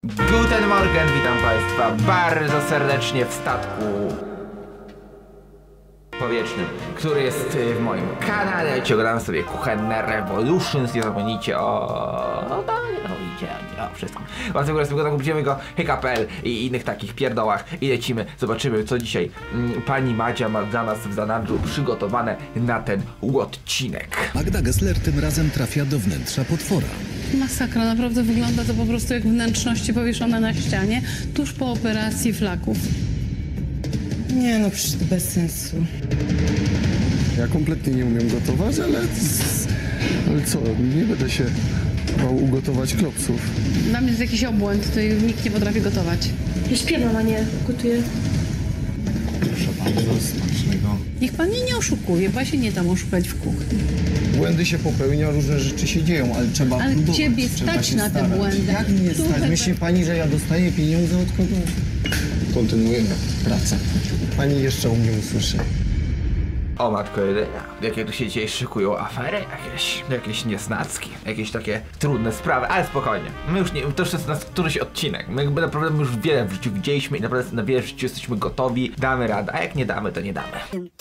Guten Morgen, witam Państwa bardzo serdecznie w statku powietrznym, który jest w moim kanale, gdzie oglądam sobie kuchenne Revolutions. Nie zapomnijcie o wszystkim. Właśnie będziemy go hika.pl i innych takich pierdołach i lecimy, zobaczymy co dzisiaj pani Madzia ma dla nas w zanadrzu przygotowane na ten odcinek. Magda Gessler tym razem trafia do wnętrza potwora. Masakra, naprawdę wygląda to po prostu jak wnętrzności powieszone na ścianie tuż po operacji flaków. Nie no, przecież to bez sensu. Ja kompletnie nie umiem gotować, ale co, nie będę się bał ugotować klopsów. Dla mnie jest jakiś obłęd, tutaj nikt nie potrafi gotować. Ja śpiewam, a nie gotuję. Proszę bardzo, smacznego. Niech pan mnie nie oszukuje, bo ja się nie dam oszukać w kuchni. Błędy się popełnia, różne rzeczy się dzieją, ale trzeba Ale próbować, ciebie trzeba stać się na te starać. błędy. Jak mnie Słuchaj, stać? Myśli pani, że ja dostaję pieniądze od kogo? Kontynuujemy pracę. Pani jeszcze u mnie usłyszy. O matko jedyna, jakie tu się dzisiaj szykują afery, jakieś niesnacki, jakieś takie trudne sprawy, ale spokojnie. My już nie, to już jest nasz któryś odcinek. My naprawdę już wiele w życiu widzieliśmy i naprawdę na wiele w życiu jesteśmy gotowi, damy radę, a jak nie damy, to nie damy.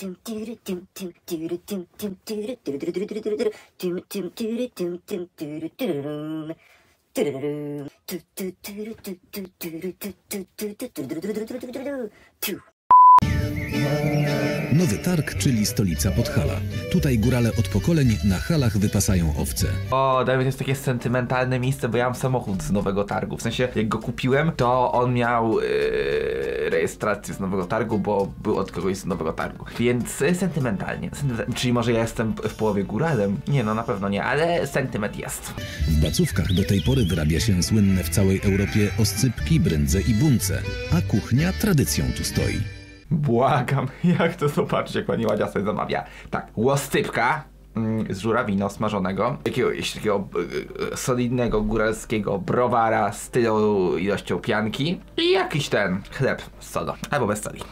Nowy Targ, czyli stolica Podhala. Tutaj górale od pokoleń na halach wypasają owce. O, Dawid, jest takie sentymentalne miejsce, bo ja mam samochód z Nowego Targu. W sensie, jak go kupiłem, to on miał rejestrację z Nowego Targu, bo był od kogoś z Nowego Targu. Więc sentymentalnie. Czyli może ja jestem w połowie góralem? Nie, no na pewno nie, ale sentyment jest. W Bacówkach do tej pory wyrabia się słynne w całej Europie oscypki, brędze i bunce, a kuchnia tradycją tu stoi. Błagam, jak to zobaczyć, jak pani Madzia sobie zamawia. Tak, łostypka z żurawino smażonego, jakiegoś takiego solidnego góralskiego browara z tylą ilością pianki i jakiś ten chleb z sodą, albo bez soli.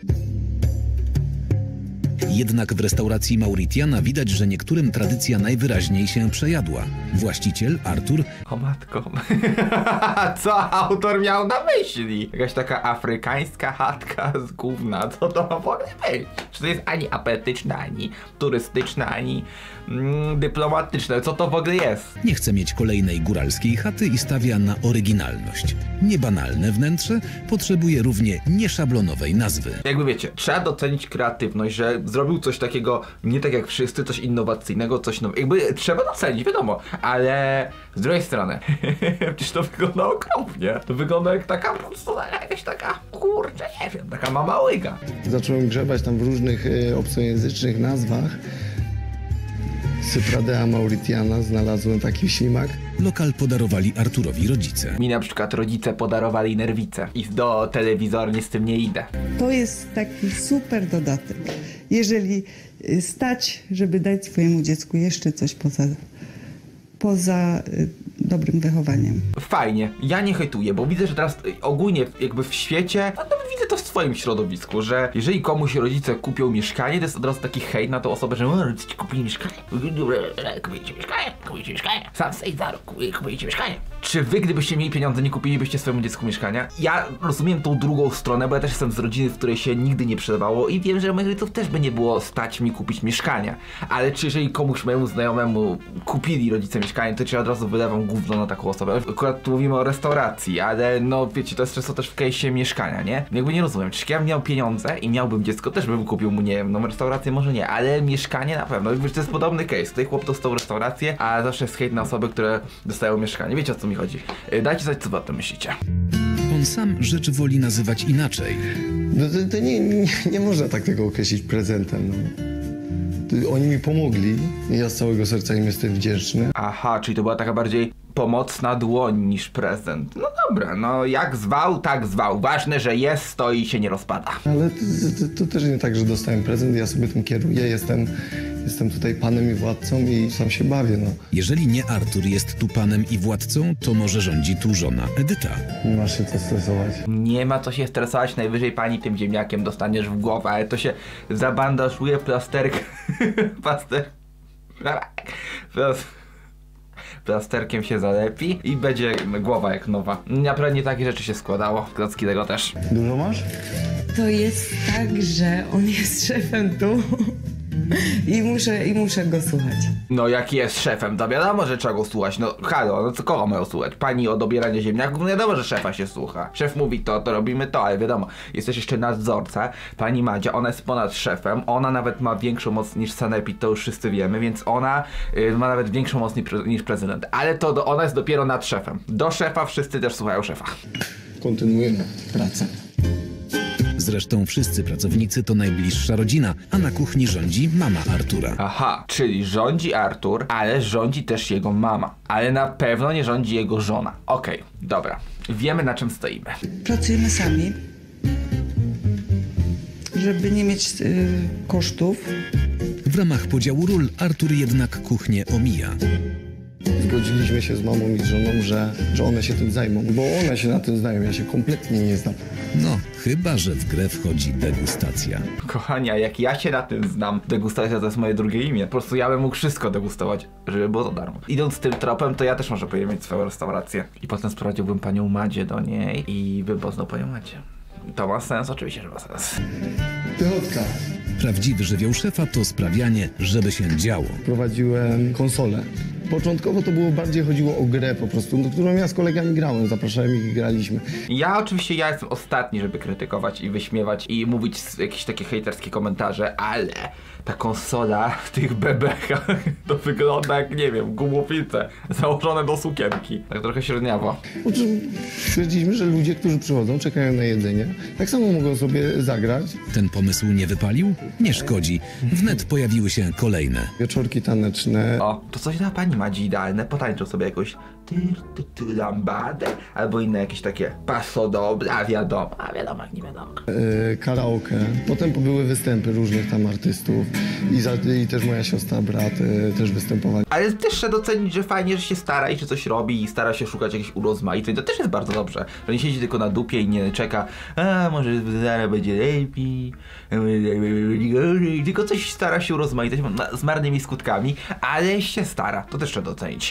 Jednak w restauracji Mauritiana widać, że niektórym tradycja najwyraźniej się przejadła. Właściciel, Artur, O matko, co autor miał na myśli? Jakaś taka afrykańska chatka z gówna, co to ma w ogóle być? Czy to jest ani apetyczne, ani turystyczne, ani dyplomatyczne, co to w ogóle jest? nie chce mieć kolejnej góralskiej chaty i stawia na oryginalność. Niebanalne wnętrze potrzebuje równie nieszablonowej nazwy. Jakby wiecie, trzeba docenić kreatywność, że zrobił coś takiego, nie tak jak wszyscy, coś innowacyjnego, coś nowego. Jakby trzeba docenić, wiadomo, ale z drugiej strony, przecież to wygląda okropnie. To wygląda jak taka po prostu jakaś taka, kurczę, nie wiem, taka mama łyga. Zacząłem grzebać tam w różnych obcojęzycznych nazwach. Cypradea Mauritiana, znalazłem taki ślimak. Lokal podarowali Arturowi rodzice. Mi na przykład rodzice podarowali nerwice i do telewizorni z tym nie idę. To jest taki super dodatek. Jeżeli stać, żeby dać swojemu dziecku jeszcze coś poza dobrym wychowaniem. Fajnie, ja nie hejtuję, bo widzę, że teraz ogólnie jakby w świecie, no to widzę to w swoim środowisku, że jeżeli komuś rodzice kupią mieszkanie, to jest od razu taki hejt na tą osobę, że rodzice ci kupili mieszkanie, kupujcie mieszkanie, sam sej za rok, kupujcie mieszkanie. Czy wy, gdybyście mieli pieniądze, nie kupilibyście swojemu dziecku mieszkania? Ja rozumiem tą drugą stronę, bo ja też jestem z rodziny, w której się nigdy nie przydawało i wiem, że moich rodziców też by nie było stać mi kupić mieszkania. Ale czy jeżeli komuś mojemu znajomemu kupili rodzice mieszkanie, to czy ja od razu wylewam gówno na taką osobę? Akurat tu mówimy o restauracji, ale no wiecie, to jest często też w case'ie mieszkania, nie? Jakby nie rozumiem, czy ja bym miał pieniądze i miałbym dziecko, też bym kupił mu, nie wiem, no restaurację może nie, ale mieszkanie na pewno. Jakby to jest podobny case. Tutaj chłop dostał restaurację, a zawsze jest hejt na osoby, które dostają mieszkanie. Wiecie, o co mi chodzi? Dajcie znać, co wy o tym myślicie. On sam rzecz woli nazywać inaczej. No to nie można tak tego określić prezentem. No. Oni mi pomogli i ja z całego serca im jestem wdzięczny. Aha, czyli to była taka bardziej pomocna dłoń niż prezent. No dobra, no jak zwał, tak zwał. Ważne, że jest, stoi i się nie rozpada. Ale to też nie tak, że dostałem prezent, ja sobie tym kieruję, jestem tutaj panem i władcą i sam się bawię, no. Jeżeli nie Artur jest tu panem i władcą, to może rządzi tu żona Edyta. Nie masz się co stresować. Nie ma co się stresować, najwyżej pani tym ziemniakiem dostaniesz w głowę, ale to się zabandażuje plasterek... plasterkiem się zalepi i będzie głowa jak nowa. Naprawdę nie takie rzeczy się składało. Klocki tego też. Dużo masz? To jest tak, że on jest szefem tu i muszę go słuchać. No jak jest szefem, to wiadomo, że trzeba go słuchać. No halo, no to kogo mają słuchać? Pani o dobieraniu ziemniaków? No wiadomo, że szefa się słucha. Szef mówi to robimy to, ale wiadomo, jest też jeszcze nadzorca. Pani Madzia, ona jest ponad szefem. Ona nawet ma większą moc niż sanepid, to już wszyscy wiemy, więc ona ma nawet większą moc niż prezydent. Ale to ona jest dopiero nad szefem. Do szefa wszyscy też słuchają szefa. Kontynuujemy pracę. Zresztą wszyscy pracownicy to najbliższa rodzina, a na kuchni rządzi mama Artura. Aha, czyli rządzi Artur, ale rządzi też jego mama. Ale na pewno nie rządzi jego żona. Okej, dobra. Wiemy, na czym stoimy. Pracujemy sami, żeby nie mieć kosztów. W ramach podziału ról Artur jednak kuchnię omija. Zgodziliśmy się z mamą i z żoną, że one się tym zajmą, bo one się na tym znają, ja się kompletnie nie znam. No, chyba że w grę wchodzi degustacja. Kochani, a jak ja się na tym znam, degustacja to jest moje drugie imię. Po prostu ja bym mógł wszystko degustować, żeby było to darmo. Idąc tym tropem, to ja też może powinienem mieć swoją restaurację. I potem sprowadziłbym panią Madzię do niej i bym poznał panią Madzię. To ma sens? Oczywiście, że ma sens. Pychotka. Prawdziwy żywioł szefa to sprawianie, żeby się działo. Prowadziłem konsolę. Początkowo to bardziej chodziło o grę po prostu, do którą ja z kolegami grałem, zapraszałem ich i graliśmy. Ja jestem ostatni, żeby krytykować i wyśmiewać i mówić jakieś takie hejterskie komentarze, ale ta konsola w tych bebechach to wygląda jak, nie wiem, gumowice założone do sukienki. Tak trochę średniawo. Po czym stwierdziliśmy, że ludzie, którzy przychodzą, czekają na jedzenie, tak samo mogą sobie zagrać. Ten pomysł nie wypalił? Nie szkodzi. Wnet pojawiły się kolejne. Wieczorki taneczne. O, to coś dla pani Madzi idealne. Potańczył sobie jakąś lambadę albo inne jakieś takie paso dobra, wiadomo, a wiadomo jak nie wiadomo. Karaoke. Potem były występy różnych tam artystów i też moja siostra, brat też występowali. Ale też trzeba docenić, że fajnie, że się stara i że coś robi i stara się szukać jakichś urozmaiceń. To też jest bardzo dobrze, że nie siedzi tylko na dupie i nie czeka, a może zaraz będzie lepiej, tylko coś stara się urozmaicać z marnymi skutkami, ale się stara. To też trzeba docenić.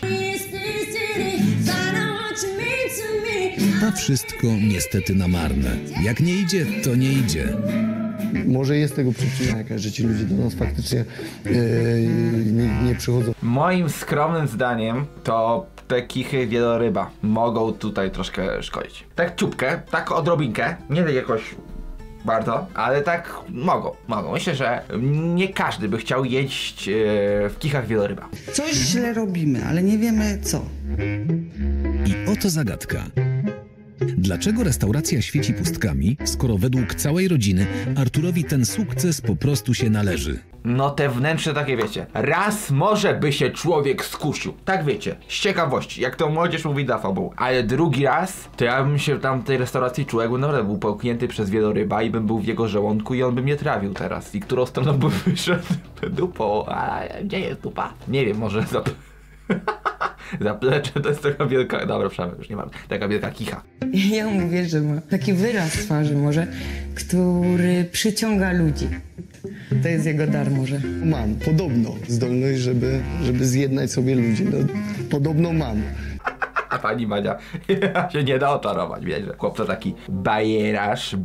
A wszystko niestety na marne. Jak nie idzie, to nie idzie. Może jest tego przyczyna jakaś, że ci ludzie do nas faktycznie nie przychodzą. Moim skromnym zdaniem to te kichy wieloryba mogą tutaj troszkę szkodzić. Tak ciupkę, tak odrobinkę, nie tak jakoś bardzo, ale tak mogą. Myślę, że nie każdy by chciał jeść w kichach wieloryba. Coś źle robimy, ale nie wiemy co. I oto zagadka. Dlaczego restauracja świeci pustkami, skoro według całej rodziny Arturowi ten sukces po prostu się należy? No te wnętrze takie wiecie, raz może by się człowiek skusił, tak wiecie, z ciekawości, jak to młodzież mówi dla fabuł, ale drugi raz, to ja bym się tam w tej restauracji czuł, jakbym naprawdę był połknięty przez wieloryba i bym był w jego żołądku i on by mnie trawił teraz i którą stroną by wyszedł dupą, a gdzie jest dupa? Nie wiem, może zaplecze to jest taka wielka, dobra, przepraszam, już nie mam, taka wielka kicha. Ja mówię, że ma taki wyraz twarzy może, który przyciąga ludzi. To jest jego dar może. Mam podobno zdolność, żeby zjednać sobie ludzi. No, podobno mam. A pani Madzia się nie da oczarować, widać, że chłopca taki bajeraż,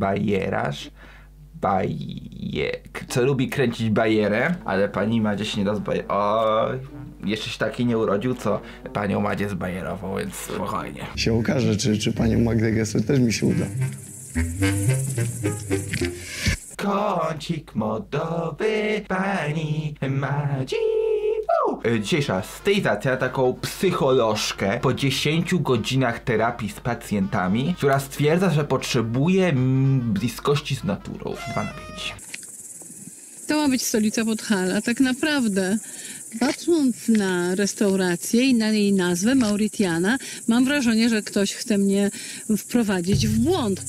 co lubi kręcić bajerę, ale pani Madzia się nie da zbajerować. Oj, jeszcze się taki nie urodził, co panią Madzię zbajerował, więc spokojnie. Się okaże, czy panią Magdę Gessler też mi się uda. Kącik modowy pani Madzi. Dzisiejsza stylizacja taką psycholożkę po 10 godzinach terapii z pacjentami, która stwierdza, że potrzebuje bliskości z naturą. 2 na 5. To ma być stolica Podhala. Tak naprawdę, patrząc na restaurację i na jej nazwę Mauritiana, mam wrażenie, że ktoś chce mnie wprowadzić w błąd.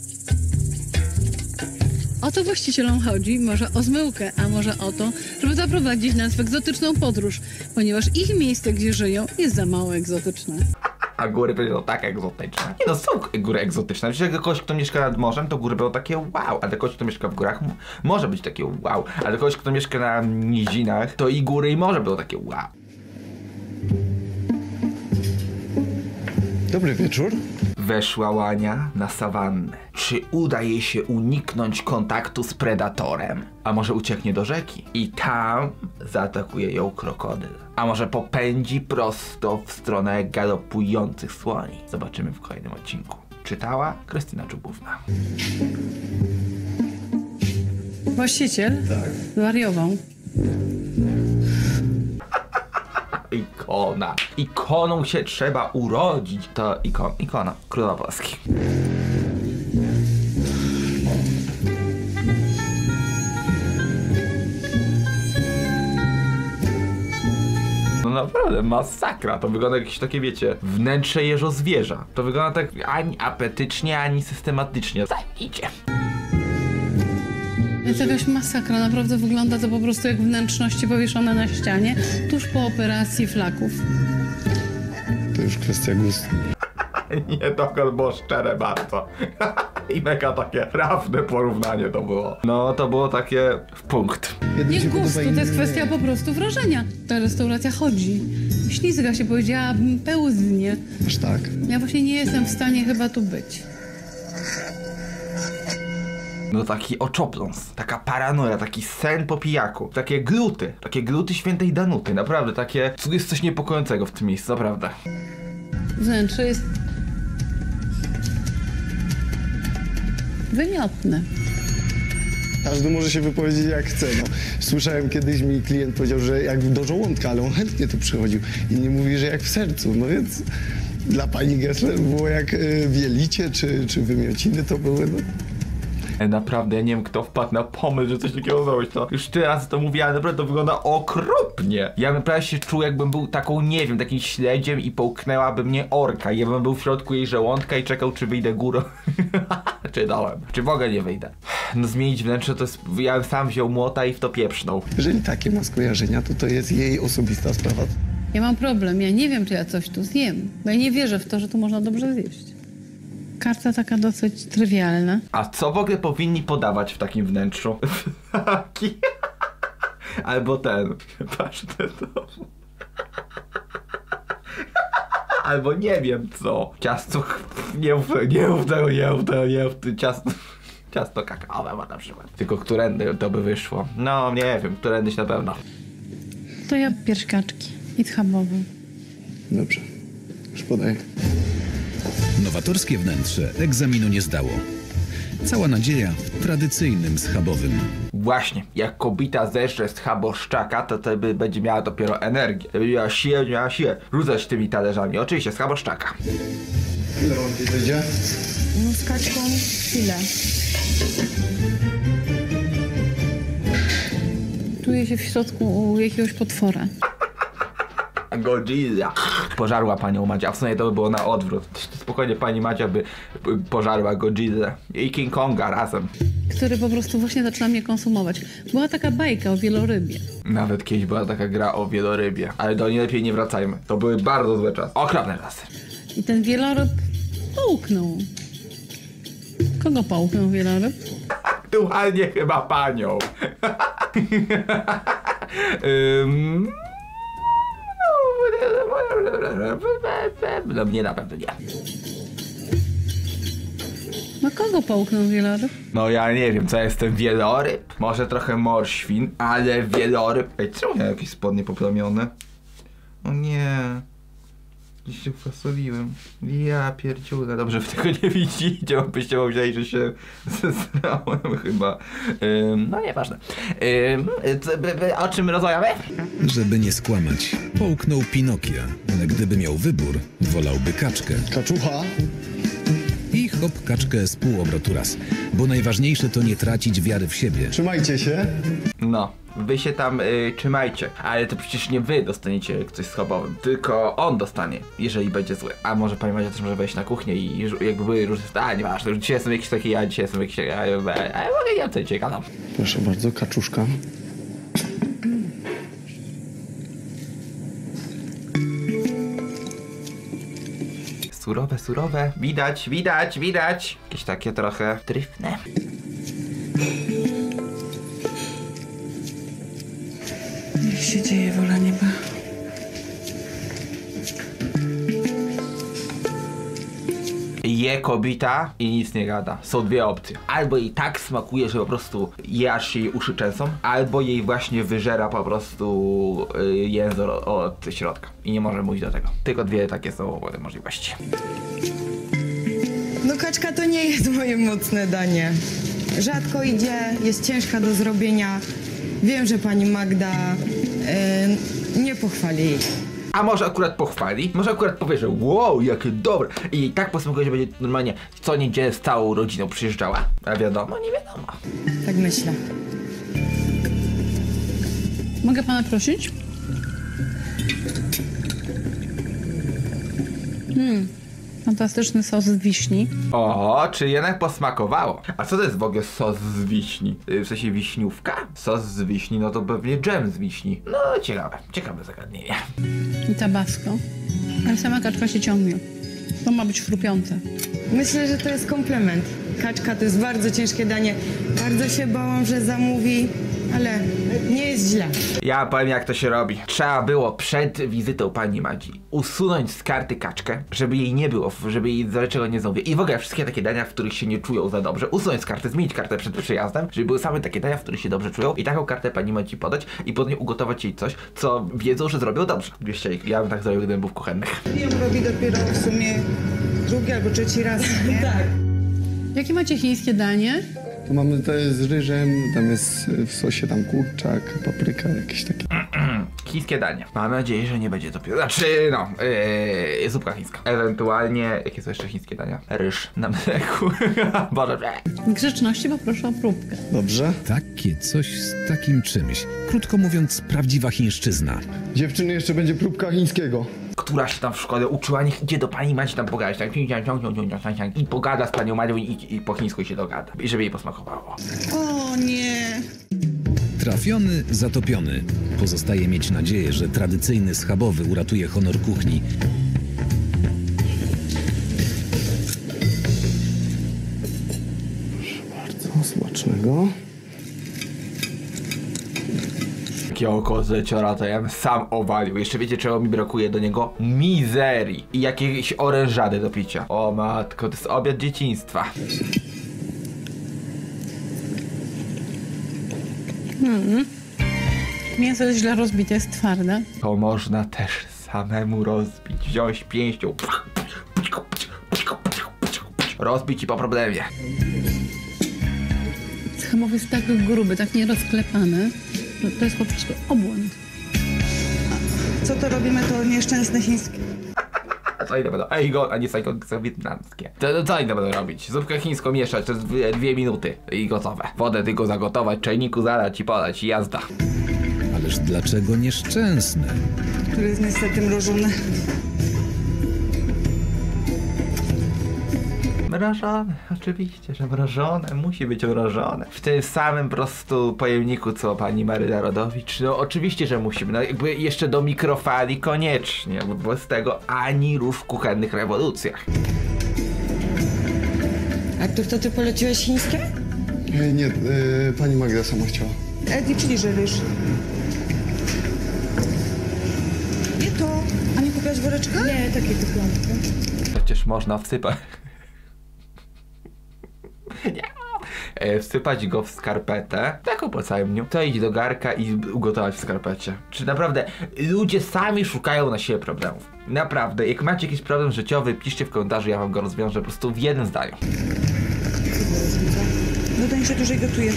O to właścicielom chodzi, może o zmyłkę, a może o to, żeby zaprowadzić nas w egzotyczną podróż, ponieważ ich miejsce, gdzie żyją, jest za mało egzotyczne. A góry będą tak egzotyczne. Nie no, są góry egzotyczne. Przecież jak kogoś, kto mieszka nad morzem, to góry będą takie wow. A dla kogoś, kto mieszka w górach, może być takie wow. A dla kogoś, kto mieszka na nizinach, to i góry i morze będą takie wow. Dobry wieczór. Weszła łania na sawannę. Czy uda jej się uniknąć kontaktu z predatorem? A może ucieknie do rzeki i tam zaatakuje ją krokodyl? A może popędzi prosto w stronę galopujących słoni? Zobaczymy w kolejnym odcinku. Czytała Krystyna Czubówna. Właściciel zwariował. Ikona. Ikoną się trzeba urodzić. To ikona. Króla Polski. No naprawdę, masakra. To wygląda jak jakieś takie, wiecie, wnętrze jeżozwierza. To wygląda tak ani apetycznie, ani systematycznie. Idzie. Jest jakaś masakra, naprawdę wygląda to po prostu jak wnętrzności powieszone na ścianie tuż po operacji flaków. To już kwestia gustu. Nie, to było szczere bardzo. I mega takie trafne porównanie to było. No, to było takie w punkt. Jednym Nie się gustu, podoba, to jest innym kwestia nie. po prostu wrażenia. Ta restauracja chodzi. Ślizga się, powiedziałabym, pełznie. Aż tak. Ja właśnie nie jestem w stanie chyba tu być. No taki oczopląs, taka paranoja, taki sen po pijaku, takie gluty świętej Danuty, naprawdę takie, jest coś niepokojącego w tym miejscu, naprawdę. Wnętrze jest wymiotne. Każdy może się wypowiedzieć jak chce. No. Słyszałem kiedyś, mi klient powiedział, że jak do żołądka, ale on chętnie tu przychodził. Inni mówi, że jak w sercu. No więc dla pani Gessler było jak wielicie czy wymiociny to były. No. Naprawdę, ja nie wiem, kto wpadł na pomysł, że coś takiego zrobić. To już tyle razy to mówię, ale naprawdę to wygląda okropnie. Ja bym prawie się czuł, jakbym był taką, nie wiem, takim śledziem i połknęłaby mnie orka. Ja bym był w środku jej żołądka i czekał, czy wyjdę górą. Czy dołem. Czy w ogóle nie wyjdę. No zmienić wnętrze to jest... Ja bym sam wziął młota i w to pieprznął. Jeżeli takie ma skojarzenia, to jest jej osobista sprawa. Ja mam problem, ja nie wiem, czy ja coś tu zjem, bo ja nie wierzę w to, że tu można dobrze zjeść. Karta taka dosyć trywialna. A co w ogóle powinni podawać w takim wnętrzu? Albo ten. Patrz ten to. Albo nie wiem co. Ciasto. Nie mów tego. Ciasto kakaowe ma na przykład. Tylko którędy to by wyszło? No nie wiem, którędyś na pewno. To ja pierśkaczki i schabowe. Dobrze, już podaję. Nowatorskie wnętrze egzaminu nie zdało. Cała nadzieja w tradycyjnym schabowym. Właśnie, jak kobieta zeżre z schaboszczaka, to będzie miała dopiero energię. Będzie miała siłę rzucać tymi talerzami. Oczywiście, schaboszczaka. Ile wam tutaj dojdzie? No z kaczką chwilę. Czuję się w środku jakiegoś potwora. Godzilla. Pożarła panią Madzia, a w sumie to by było na odwrót. Spokojnie pani Madzia by pożarła Godzilla i King Konga razem. Który po prostu właśnie zaczyna mnie konsumować. Była taka bajka o wielorybie. Nawet kiedyś była taka gra o wielorybie, ale do niej lepiej nie wracajmy. To były bardzo złe czasy. Okropne czasy. I ten wieloryb połknął. Kogo połknął wieloryb? Aktualnie chyba panią. No mnie na pewno nie. No kogo połknął wieloryb? No ja nie wiem, co jest ten wieloryb. Może trochę morświn, ale wieloryb... Ej, czemu miał jakieś spodnie poplamione? O nie. Gdzieś się fasoliłem. Ja pierdziule. Dobrze, wy tego nie widzicie, bo byście powiedzieli, że się zesrałem chyba. No nieważne. O czym rozmawiamy? Żeby nie skłamać, połknął Pinokia, ale gdyby miał wybór, wolałby kaczkę. Kaczucha. I hop kaczkę z pół obrotu raz. Bo najważniejsze to nie tracić wiary w siebie. Trzymajcie się. No, wy się tam trzymajcie, ale to przecież nie wy dostaniecie coś schabowym, tylko on dostanie, jeżeli będzie zły. A może pani Madzia też może wejść na kuchnię i jakby były różne... A, nieważne, dzisiaj jestem jakiś taki, ja dzisiaj jestem jakiś... mogę nie wiem, co dzisiaj gadam. Proszę bardzo, kaczuszka. Surowe, widać. Jakieś takie trochę tryfne. Niech się dzieje wola nieba. Je kobita i nic nie gada. Są dwie opcje. Albo jej tak smakuje, że po prostu je aż się jej uszy trzęsą, albo jej właśnie wyżera po prostu język od środka. I nie może mówić do tego. Tylko dwie takie są możliwości. No kaczka to nie jest moje mocne danie. Rzadko idzie, jest ciężka do zrobienia. Wiem, że pani Magda nie pochwali jej. A może akurat pochwali? Może akurat powie, że wow, jakie dobre. I jej tak posmakuje, że będzie normalnie co niedzielę z całą rodziną przyjeżdżała. A wiadomo, nie wiadomo. Tak myślę. Mogę pana prosić? Fantastyczny sos z wiśni. O, czy jednak posmakowało. A co to jest w ogóle sos z wiśni? W sensie wiśniówka? Sos z wiśni, no to pewnie dżem z wiśni. No ciekawe zagadnienie. I tabasco. Ale sama kaczka się ciągnie. To ma być chrupiące. Myślę, że to jest komplement. Kaczka to jest bardzo ciężkie danie. Bardzo się bałam, że zamówi, ale nie jest źle. Ja powiem, jak to się robi. Trzeba było przed wizytą pani Madzi usunąć z karty kaczkę, żeby jej nie było, żeby jej za czego nie zamówię. I w ogóle wszystkie takie dania, w których się nie czują za dobrze, usunąć z karty, zmienić kartę przed przyjazdem, żeby były same takie dania, w których się dobrze czują i taką kartę pani Madzi podać i potem ugotować jej coś, co wiedzą, że zrobią dobrze. Wiecie, ja bym tak zrobił, gdybym był w kuchennych. Ją robi dopiero w sumie drugi albo trzeci raz, nie? Tak. Jakie macie chińskie danie? To mamy to z ryżem, tam jest w sosie tam kurczak, papryka, jakieś takie. Chińskie danie. Mam nadzieję, że nie będzie to znaczy, zupka chińska. Ewentualnie, jakie są jeszcze chińskie dania? Ryż na mleku. Boże, Grzeczności poproszę o próbkę. Dobrze? Takie coś z takim czymś. Krótko mówiąc, prawdziwa chińszczyzna. Dziewczyny, jeszcze będzie próbka chińskiego. która się tam w szkole uczyła, niech idzie do pani Madzi tam pogadać, tak, i pogada z panią Madzią i po chińsku się dogada, i żeby jej posmakowało. O nie! Trafiony, zatopiony. Pozostaje mieć nadzieję, że tradycyjny schabowy uratuje honor kuchni. Bardzo smacznego. Takiego kozeciora to ja bym sam owalił. Jeszcze wiecie, czego mi brakuje do niego? Mizerii i jakiejś orężady do picia. O matko, to jest obiad dzieciństwa. Mięso jest źle rozbite, jest twarde. To można też samemu rozbić. Wziąć pięścią. Rozbić i po problemie. Schabowy jest tak gruby, tak nierozklepany, że to jest po prostu obłęd. Co to robimy, to nieszczęsne chińskie? Co inne będą? A nie są wietnamskie. To co inne będą robić? Zupkę chińską mieszać, to jest 2 minuty i gotowe. Wodę tylko zagotować, czajniku zalać i podać i jazda. Ależ dlaczego nieszczęsne? Który jest niestety mrożony. Mrożone, oczywiście, że mrożone, musi być mrożone. W tym samym po prostu pojemniku, co pani Maryla Rodowicz. No oczywiście, że musimy, no jakby jeszcze do mikrofali koniecznie, bo bez tego ani rusz w kuchennych rewolucjach. Artur, to ty poleciłeś chińskie? Nie, pani Magda sama chciała. Edi, czyli że ryż. Nie to. A nie kupiłaś woreczka? Nie, takie kupiłam. Przecież można wsypać. Nie. Wsypać go w skarpetę, taką po całym dniu, to idź do garka i ugotować w skarpecie. Czy naprawdę ludzie sami szukają na siebie problemów? Naprawdę, jak macie jakiś problem życiowy, piszcie w komentarzu, ja wam go rozwiążę po prostu w jednym zdaniu. No to się dłużej gotuje.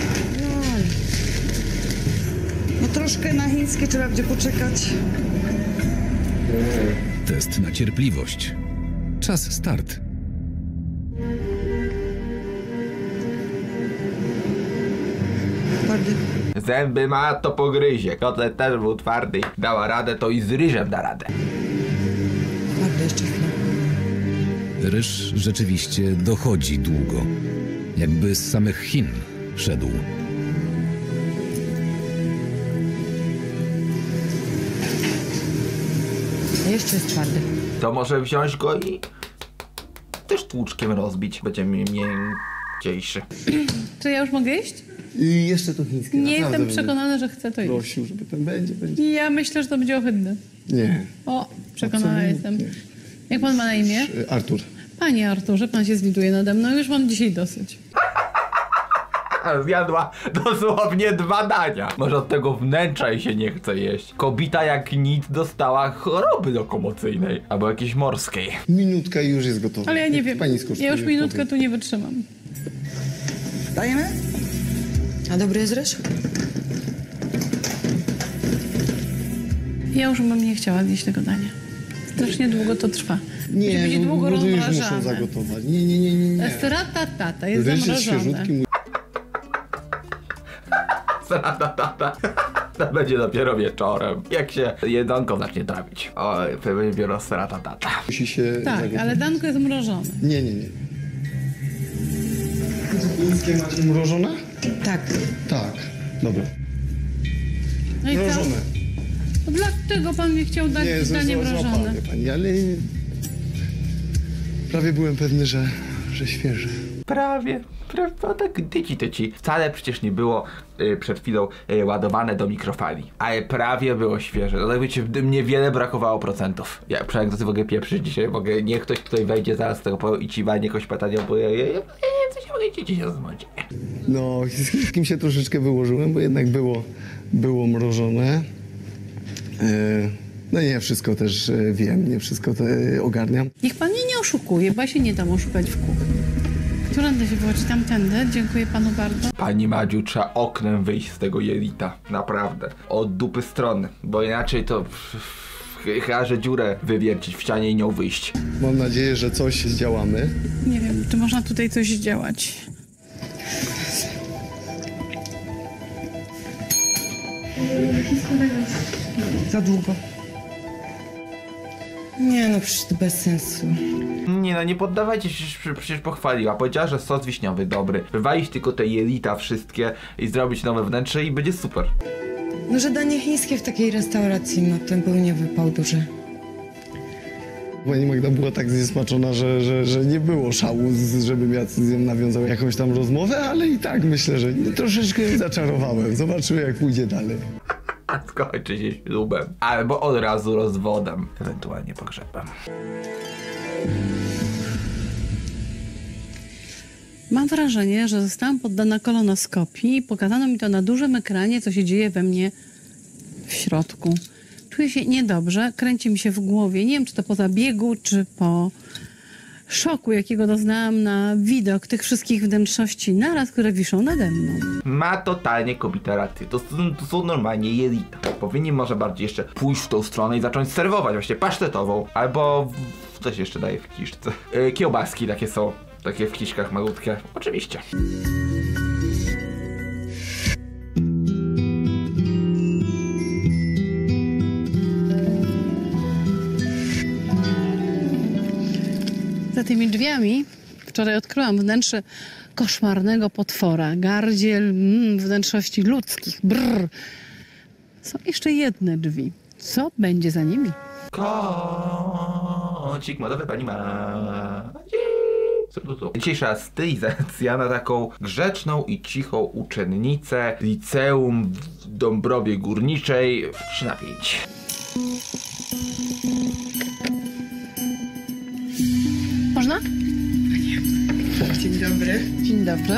No troszkę na chińskie trzeba będzie poczekać. Test na cierpliwość. Czas start. Twardy. Zęby ma, to pogryzie. Kotlet też był twardy. Dała radę, to i z ryżem da radę. Twardy jeszcze chwilę. Ryż rzeczywiście dochodzi długo. Jakby z samych Chin szedł. Jeszcze jest twardy. To może wziąć go i też tłuczkiem rozbić. Będzie mięciejszy. Czy ja już mogę iść? I jeszcze to chińskie. Nie naprawdę jestem przekonana, że chcę to będę iść. prosił, żeby ten będzie. Ja myślę, że to będzie ohydne. Nie. O, przekonana Absolutnie. jestem. Jak pan ma na imię? Artur. Panie Arturze, pan się zlituje nade mną, już mam dzisiaj dosyć. Zjadła dosłownie 2 dania. Może od tego wnętrza jej się nie chce jeść. Kobita jak nic dostała choroby lokomocyjnej. Albo jakiejś morskiej. Minutka i już jest gotowa. Ale ja nie Jak wiem, pani skosztuje, ja już minutkę powiem. tu nie wytrzymam. Dajemy? A dobry jest ryż? Ja już bym nie chciała zjeść tego dania. Strasznie długo to trwa. Musi Nie, być długo bo to już rozmrażane. muszą zagotować. Nie. Stratata jest Ryż jest zamrożone. świeżutki. Tata. To będzie dopiero wieczorem. Jak się jedzonko zacznie trawić. Oj, pewnie biorę tata. Musi się Tak, zagotować. ale danko jest mrożone. Nie. Chińskie macie mrożone? Tak. Tak. Dobra. No i co? Mrożone. No dlaczego pan mi chciał dać danie mrożone? złapał pani, ale prawie byłem pewny, że świeże. Prawie. No tak tyci. Wcale przecież nie było przed chwilą ładowane do mikrofali. Ale prawie było świeże. No tak wiecie, mnie brakowało procentów. Ja przynajmniej to w ogóle pieprzyć dzisiaj. Mogę, niech ktoś tutaj wejdzie zaraz z tego powodu i ci walnie jakoś patanią, bo ja nie wiem, co się mogę dzieci się rozmawiać. No, z kim się troszeczkę wyłożyłem, bo jednak było mrożone. No nie wszystko też wiem, nie wszystko ogarniam. Niech pan mnie nie oszukuje, bo ja się nie dam oszukać w kuchni. Którędy się wychodzi? Tamtędy. Dziękuję panu bardzo. Pani Madziu, trzeba oknem wyjść z tego jelita. Naprawdę. Od dupy strony. Bo inaczej to... chyba, że dziurę wywiercić w ścianie i nią wyjść. Mam nadzieję, że coś zdziałamy. Nie wiem, czy można tutaj coś działać. Za długo. Nie no, przecież to bez sensu. Nie no, nie poddawajcie się, przecież pochwaliła. Powiedziała, że sos wiśniowy dobry. Wywalić tylko te jelita wszystkie i zrobić nowe wnętrze i będzie super. No, że danie chińskie w takiej restauracji, no to był nie wypał duży. Pani Magda była tak zniesmaczona, że nie było szału, żebym ja z nią nawiązał jakąś tam rozmowę, ale i tak myślę, że troszeczkę ją zaczarowałem. Zobaczymy, jak pójdzie dalej. A skończy się ślubem. Albo od razu rozwodem. Ewentualnie pogrzebem. Mam wrażenie, że zostałam poddana kolonoskopii i pokazano mi to na dużym ekranie, co się dzieje we mnie w środku. Czuję się niedobrze, kręci mi się w głowie. Nie wiem, czy to po zabiegu, czy po szoku, jakiego doznałam na widok tych wszystkich wnętrzności naraz, które wiszą nade mną. Ma totalnie kobieta rację. To są normalnie jelita. Powinni może bardziej jeszcze pójść w tą stronę i zacząć serwować właśnie pasztetową. Albo co się jeszcze daje w kiszce? Kiełbaski takie są. Takie w kiszkach malutkie. Oczywiście. Za tymi drzwiami wczoraj odkryłam wnętrze koszmarnego potwora. Gardziel wnętrzności ludzkich. Brrr. Są jeszcze jedne drzwi. Co będzie za nimi? Kocik modowy pani ma. Dzisiejsza stylizacja na taką grzeczną i cichą uczennicę liceum w Dąbrowie Górniczej 3/5. Można? Dzień dobry. Dzień dobry.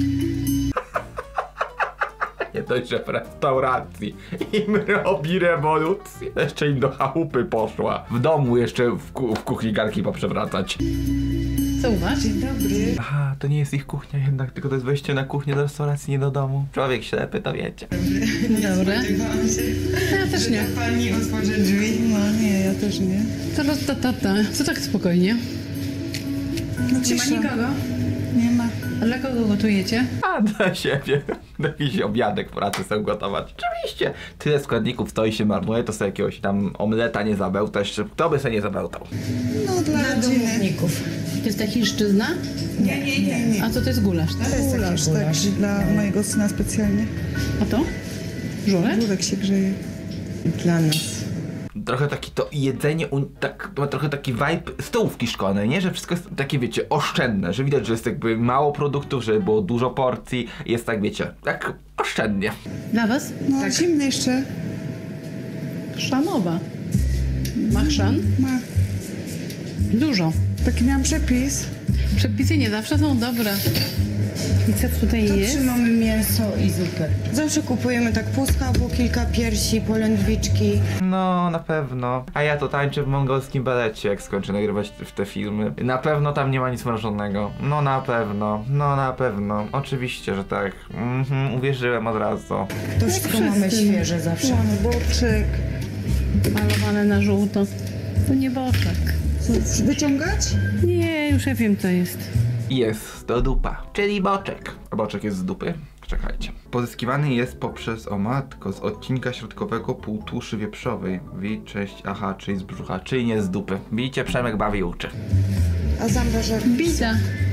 Nie dość, że w restauracji im robi rewolucję. Jeszcze im do chałupy poszła. W domu jeszcze w kuchni garki poprzewracać. Co u was? Dzień dobry. Aha, to nie jest ich kuchnia jednak, tylko to jest wejście na kuchnię do restauracji, nie do domu. Człowiek ślepy, to wiecie. Dobry. Spodziewałam się, Ja też nie. że pani otworzy drzwi. No nie, ja też nie. Co tak spokojnie? No Nie ma nikogo? Nie ma. A dla kogo gotujecie? A dla siebie. Jakiś obiadek w pracy chcę gotować. Oczywiście. Tyle składników stoi się marnuje, to sobie jakiegoś tam omleta nie zabełtać. Kto by sobie nie zabełtał? No dla Dla rodziny. domowników. To jest ta chińszczyzna? Nie. A co to jest gulasz, tak? To jest gulasz, tak, dla mojego syna specjalnie. A to? Żurek? Żurek się grzeje. Dla nas. Trochę taki to jedzenie, tak, ma trochę taki vibe stołówki szkolnej, nie? Że wszystko jest takie, wiecie, oszczędne, że widać, że jest jakby mało produktów, żeby było dużo porcji, jest tak, wiecie, tak oszczędnie. Dla was? No Tak. zimny jeszcze. Chrzanowa. Ma chrzan? Ma. Dużo. Taki miałam przepis. Przepisy nie zawsze są dobre. I co tutaj To jest? trzymamy mięso i zupę. Zawsze kupujemy tak pustka, po kilka piersi, polędwiczki. No, na pewno. A ja to tańczę w mongolskim balecie, jak skończę nagrywać w te filmy. Na pewno tam nie ma nic mrożonego. No na pewno, no na pewno. Oczywiście, że tak. Uwierzyłem od razu. To wszystko mamy świeże zawsze. Mamy boczek. Malowane na żółto. To nie boczek. Co, wyciągać? Nie, już ja wiem co jest. Jest to dupa, czyli boczek. A boczek jest z dupy? Czekajcie. Pozyskiwany jest poprzez, o matko, z odcinka środkowego półtuszy wieprzowej. Cześć, aha, czyli z brzucha, czyli nie z dupy. Widzicie, Przemek bawi i uczy. A zamrażarka? Bida.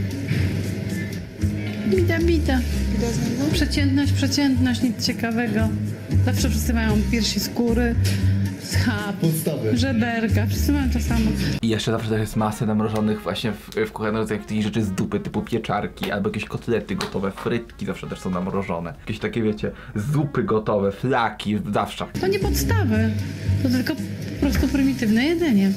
Bida. Bida z niego? Przeciętność, nic ciekawego. Zawsze wszyscy mają piersi skóry, schab, Podstawy. żeberka, wszyscy mają to samo. I jeszcze zawsze też jest masę namrożonych właśnie w kuchennych takich rzeczy z dupy, typu pieczarki, albo jakieś kotlety gotowe, frytki zawsze też są namrożone. Jakieś takie, wiecie, zupy gotowe, flaki, zawsze. To nie podstawy, to tylko po prostu prymitywne jedzenie.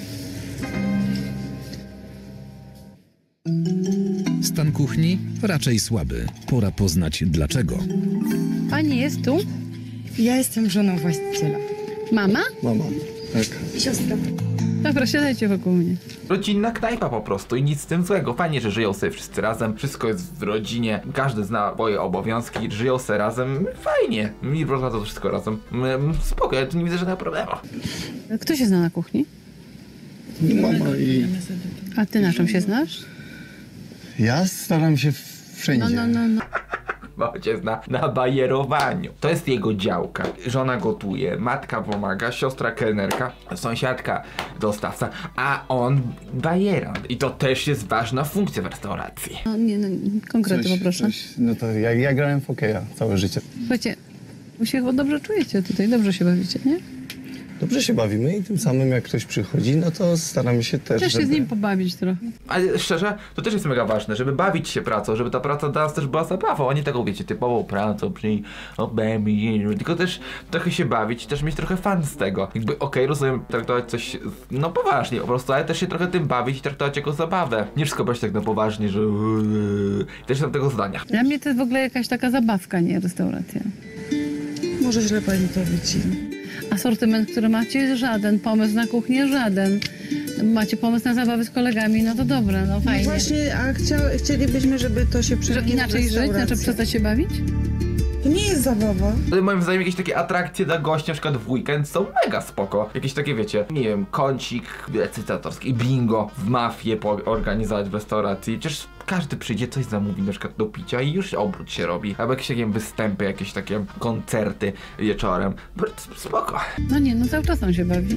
Stan kuchni raczej słaby. Pora poznać dlaczego. Pani jest tu? Ja jestem żoną właściciela. Mama? Mama, tak. Siostra. Dobra, siadajcie wokół mnie. Rodzinna knajpa po prostu i nic z tym złego. Fajnie, że żyją sobie wszyscy razem, wszystko jest w rodzinie, każdy zna swoje obowiązki, żyją sobie razem, fajnie. Mi po prostu to wszystko razem. Spoko, ja tu nie widzę żadnego problemu. Kto się zna na kuchni? Mama i... A ty na czym się znasz? Ja staram się wszędzie. No. Ojciec na bajerowaniu. To jest jego działka. Żona gotuje, matka pomaga, siostra kelnerka, sąsiadka dostawca, a on bajerant. I to też jest ważna funkcja w restauracji. No nie, konkrety poproszę. No to ja grałem w hokeja całe życie. Słuchajcie, wy się chyba dobrze czujecie tutaj, dobrze się bawicie, nie? Dobrze się bawimy i tym samym jak ktoś przychodzi, no to staramy się też, Też się z nim pobawić trochę. Ale szczerze, to też jest mega ważne, żeby bawić się pracą, żeby ta praca dla nas też była zabawą, a nie taką, wiecie, typową pracą, tylko też trochę się bawić, też mieć trochę fan z tego. Jakby okej, rozumiem traktować coś, no poważnie po prostu, ale też się trochę tym bawić i traktować jako zabawę. Nie wszystko brać tak na poważnie, że też jestem tego zdania. Dla mnie to jest w ogóle jakaś taka zabawka, nie restauracja. Może źle pani to wycina. Asortyment, który macie, jest żaden. Pomysł na kuchnię żaden. Macie pomysł na zabawy z kolegami, no to dobra, no No fajnie. właśnie, a chcielibyśmy, żeby to się Że przemieniło inaczej w żyć, restaurację. znaczy przestać się bawić? To nie jest zabawa. Ale moim zdaniem jakieś takie atrakcje dla gości, na przykład w weekend, są mega spoko. Jakieś takie, wiecie, nie wiem, kącik recytatorski, bingo w mafię organizować w restauracji. Przecież każdy przyjdzie, coś zamówi na przykład do picia i już obrót się robi. Albo jakieś takie występy, jakieś takie koncerty wieczorem. Spoko. No nie, no cały czas on się bawi.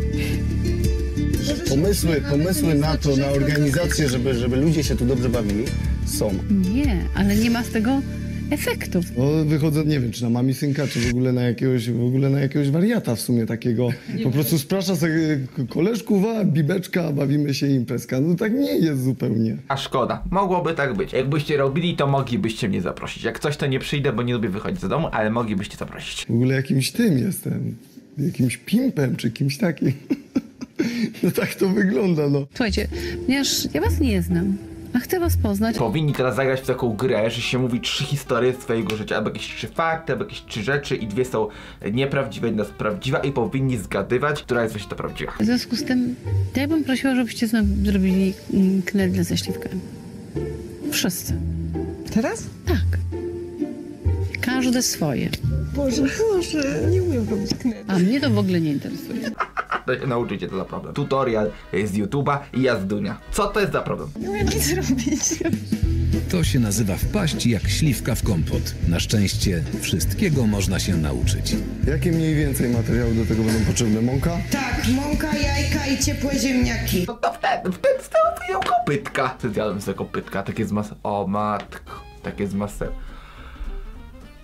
Pomysły na to, na organizację, żeby ludzie się tu dobrze bawili, są. Nie, ale nie ma z tego efektów. No wychodzę, nie wiem, czy na mami synka, czy w ogóle na jakiegoś wariata w sumie takiego. Po prostu sprasza sobie koleżkuwa, bibeczka, bawimy się imprezka. No tak nie jest zupełnie. A szkoda, mogłoby tak być. Jakbyście robili, to moglibyście mnie zaprosić. Jak coś, to nie przyjdę, bo nie lubię wychodzić z domu, ale moglibyście zaprosić. W ogóle jakimś tym jestem. Jakimś pimpem, czy kimś takim. No tak to wygląda, no. Słuchajcie, ponieważ ja was nie znam, a chcę was poznać. Powinni teraz zagrać w taką grę, że się mówi 3 historie z twojego życia, albo jakieś 3 fakty, albo jakieś 3 rzeczy i 2 są nieprawdziwe, jedna jest prawdziwa i powinni zgadywać, która jest właśnie ta prawdziwa. W związku z tym, ja bym prosiła, żebyście zrobili knedle ze śliwkami. Wszyscy. Teraz? Tak. Każde swoje. Boże, nie umiem robić knedli. A mnie to w ogóle nie interesuje. To się nauczycie, to za problem. Tutorial z YouTube'a i ja z Dunia. Co to jest za problem? Nie umiem nic robić. To się nazywa wpaść jak śliwka w kompot. Na szczęście wszystkiego można się nauczyć. Jakie mniej więcej materiału do tego będą potrzebne? Mąka? Tak, mąka, jajka i ciepłe ziemniaki. No to wtedy stanowią kopytka. Zjadłem sobie kopytka, takie z masy. O matko, takie z masy.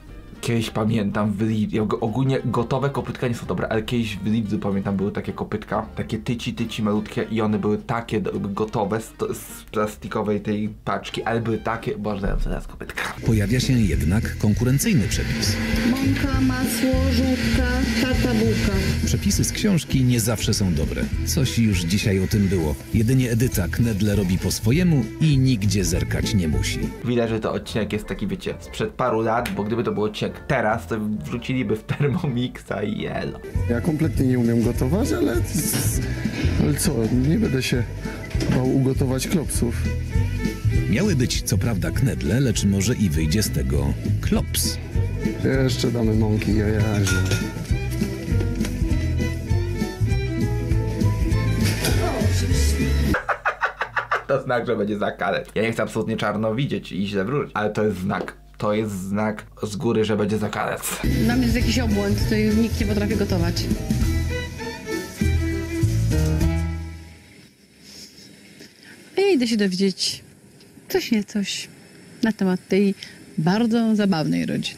Kiedyś pamiętam w Lidlu, ogólnie gotowe kopytka nie są dobre, ale kiedyś w Lidlu pamiętam były takie kopytka, takie tyci malutkie i one były takie gotowe z plastikowej tej paczki, ale były takie, boże, teraz kopytka. Pojawia się jednak konkurencyjny przepis. Mąka, masło, żółtka, tata bułka. Przepisy z książki nie zawsze są dobre. Coś już dzisiaj o tym było. Jedynie Edyta knedle robi po swojemu i nigdzie zerkać nie musi. Widać, że to odcinek jest taki, wiecie, sprzed paru lat, bo gdyby to był odcinek teraz, to wrzuciliby w Thermomixa i jelo. Ja kompletnie nie umiem gotować, ale co, nie będę się bał ugotować klopsów. Miały być co prawda knedle, lecz może i wyjdzie z tego klops. Jeszcze damy mąki, jajazie. To znak, że będzie zakazać. Ja nie chcę absolutnie czarno widzieć i źle wrócić, ale to jest znak. To jest znak z góry, że będzie zakazać. Dla mnie jest jakiś obłęd, to nikt nie potrafi gotować. Ja idę się dowiedzieć coś na temat tej bardzo zabawnej rodziny.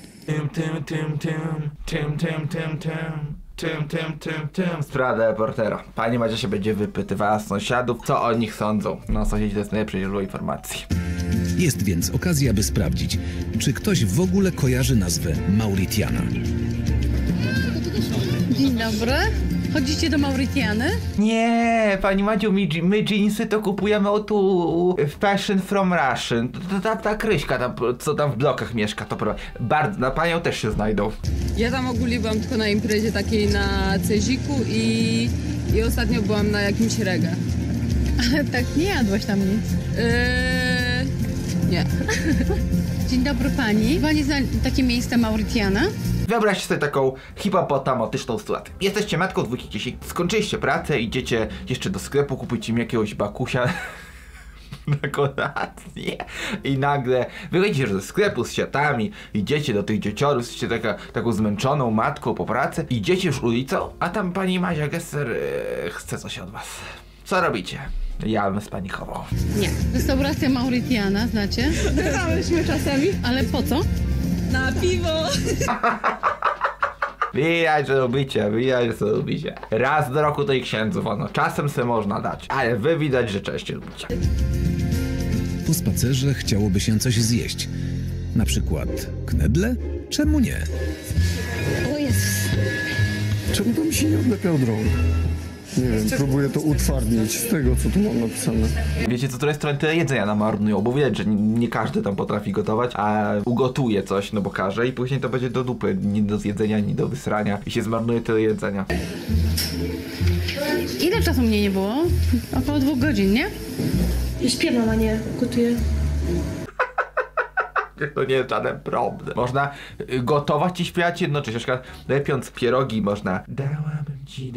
Sprawa reportera. Pani Madzia się będzie wypytywała sąsiadów, co o nich sądzą. No, sąsiedzi to jest najlepsze źródło informacji. Jest więc okazja, by sprawdzić, czy ktoś w ogóle kojarzy nazwę Mauritiana. Dzień dobry. Chodzicie do Mauritiany? Nie, pani Madziu, my jeansy to kupujemy tu Fashion from Russian. Ta Kryśka, tam, co tam w blokach mieszka, to bardzo, na panią też się znajdą. Ja tam ogólnie byłam tylko na imprezie takiej na Ceziku i ostatnio byłam na jakimś reggae. Ale tak nie jadłaś tam nic. Nie. Dzień dobry pani. Pani zna takie miejsce Mauritiana? Wyobraźcie sobie taką hipopotamatyczną sytuację. Jesteście matką dwójki dzieci, skończyliście pracę, idziecie jeszcze do sklepu, kupujcie im jakiegoś bakusia na kolację i nagle wychodzicie ze sklepu z siatami, idziecie do tych dzieciorów, jesteście taką zmęczoną matką po pracy, idziecie już ulicą, a tam pani Madzia Gesser chce coś od was. Co robicie? Ja bym spanikował. Nie. Restauracja Mauritiana, znacie? Bywałyśmy czasami. Ale po co? Na piwo. Widać, że lubicie. Raz do roku to i księdzu wolno. Czasem se można dać, ale wy widać, że częściej lubicie. Po spacerze chciałoby się coś zjeść. Na przykład knedle? Czemu nie? O Jezus. Czemu to mi się nie odlepia od rąk? Nie wiem, próbuję to utwardnić z tego, co tu mam napisane. Wiecie, co z której strony tyle jedzenia nam marnują, bo widać, że nie każdy tam potrafi gotować, a ugotuje coś, no bo każe i później to będzie do dupy, nie do zjedzenia, nie do wysrania i się zmarnuje tyle jedzenia. Ile czasu mnie nie było? Około 2 godzin, nie? Śpię, mama nie gotuje. To nie jest żaden problem. Można gotować i śpiewać jednocześnie. Na przykład lepiąc pierogi można dałabym ci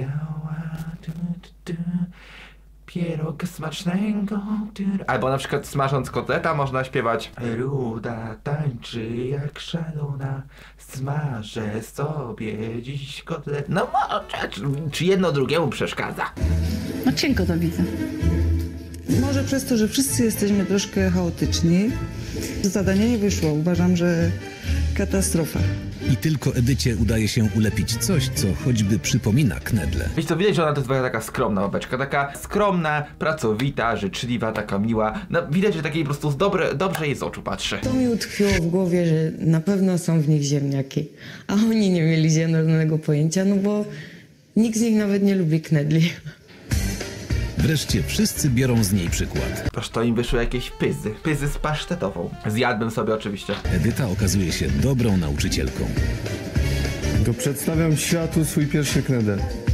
pieroga smacznego. Albo na przykład smażąc kotleta można śpiewać Ruda tańczy jak szalona, smażę sobie dziś kotlet. No może, czy jedno drugiemu przeszkadza? No cienko to widzę. Może przez to, że wszyscy jesteśmy troszkę chaotyczni. Zadanie nie wyszło. Uważam, że katastrofa. I tylko Edycie udaje się ulepić coś, co choćby przypomina knedle. Wiecie co, widać, że ona to jest taka skromna babeczka, taka skromna, pracowita, życzliwa, taka miła. No, widać, że takiej po prostu dobrze jej z oczu patrzy. To mi utkwiło w głowie, że na pewno są w nich ziemniaki, a oni nie mieli zielonego pojęcia, no bo nikt z nich nawet nie lubi knedli. Wreszcie wszyscy biorą z niej przykład. Toż to im wyszły jakieś pyzy z pasztetową. Zjadłbym sobie oczywiście. Edyta okazuje się dobrą nauczycielką. To przedstawiam światu swój pierwszy knedel.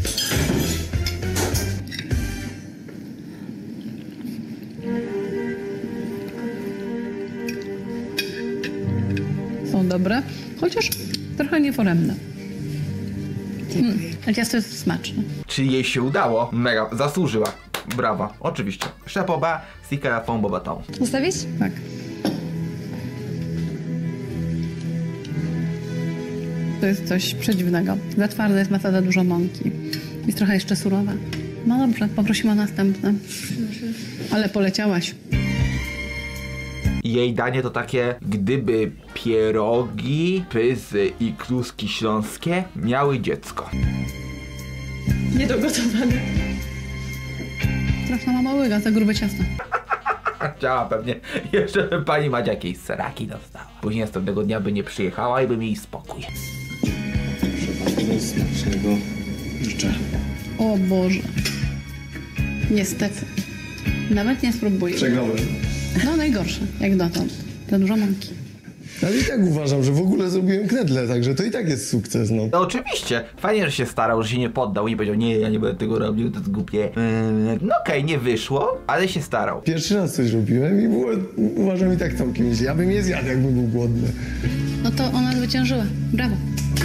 Są dobre, chociaż trochę nieforemne. Ale ciasto jest smaczne. Czyli jej się udało? Mega, zasłużyła. Brawa, oczywiście. Szapoba, sika fond bobaton. Ustawić? Tak. To jest coś przedziwnego. Za twarda jest masa, za dużo mąki. Jest trochę jeszcze surowa. No dobrze, poprosimy o następne. Ale poleciałaś. Jej danie to takie, gdyby pierogi, pyzy i kluski śląskie miały dziecko. Niedogotowane. Straszna mama łyga, za grube ciasto. Chciała pewnie jeszcze, by pani Madzia jakieś seraki dostała. Później następnego dnia by nie przyjechała i by mieli spokój. Smacznego życzę. O Boże. Niestety. Nawet nie spróbuję. Przegrałem. No najgorsze, jak dotąd. Za dużo mąki. Ale i tak uważam, że w ogóle zrobiłem knedle, także to i tak jest sukces, no. No oczywiście, fajnie, że się starał, że się nie poddał i nie powiedział, nie, ja nie będę tego robił, to jest głupie. No okej, nie wyszło, ale się starał. Pierwszy raz coś robiłem i było, uważam, i tak całkiem źle. Ja bym je zjadł, jakbym był głodny. No to ona zwyciężyła. Brawo.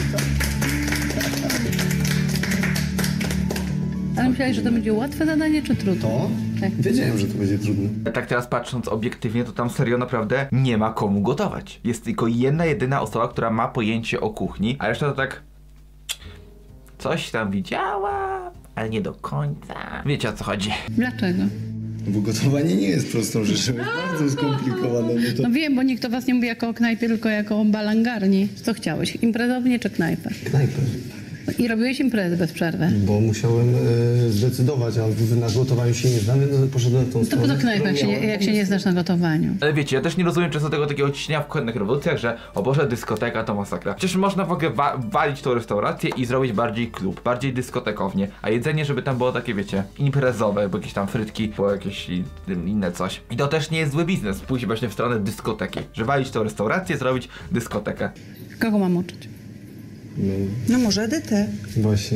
Ale myślałeś, że to będzie łatwe zadanie, czy trudne? To? Tak. Wiedziałem, że to będzie trudne. Tak teraz patrząc obiektywnie, to tam serio naprawdę nie ma komu gotować. Jest tylko jedna, jedyna osoba, która ma pojęcie o kuchni, a reszta to tak... Coś tam widziała, ale nie do końca. Wiecie, o co chodzi. Dlaczego? Bo gotowanie nie jest prostą rzeczą, jest bardzo skomplikowane. No wiem, bo nikt o was nie mówi jako o knajpie, tylko jako o balangarni. Co chciałeś? Imprezownie czy knajpę? Knajpę. I robiłeś imprezę bez przerwy. Bo musiałem zdecydować, a na gotowaniu się nie znamy, no poszedłem w tą To stronę. po co knajpę, jak się nie znasz na gotowaniu? Ale wiecie, ja też nie rozumiem często tego takiego ciśnienia w kolejnych rewolucjach, że o Boże, dyskoteka to masakra. Przecież można w ogóle walić tą restaurację i zrobić bardziej klub, bardziej dyskotekownie. A jedzenie, żeby tam było takie, wiecie, imprezowe, bo jakieś tam frytki, bo jakieś inne coś. I to też nie jest zły biznes, pójść właśnie w stronę dyskoteki. Że walić tą restaurację, zrobić dyskotekę. Kogo mam uczyć? No może Edytę. Właśnie.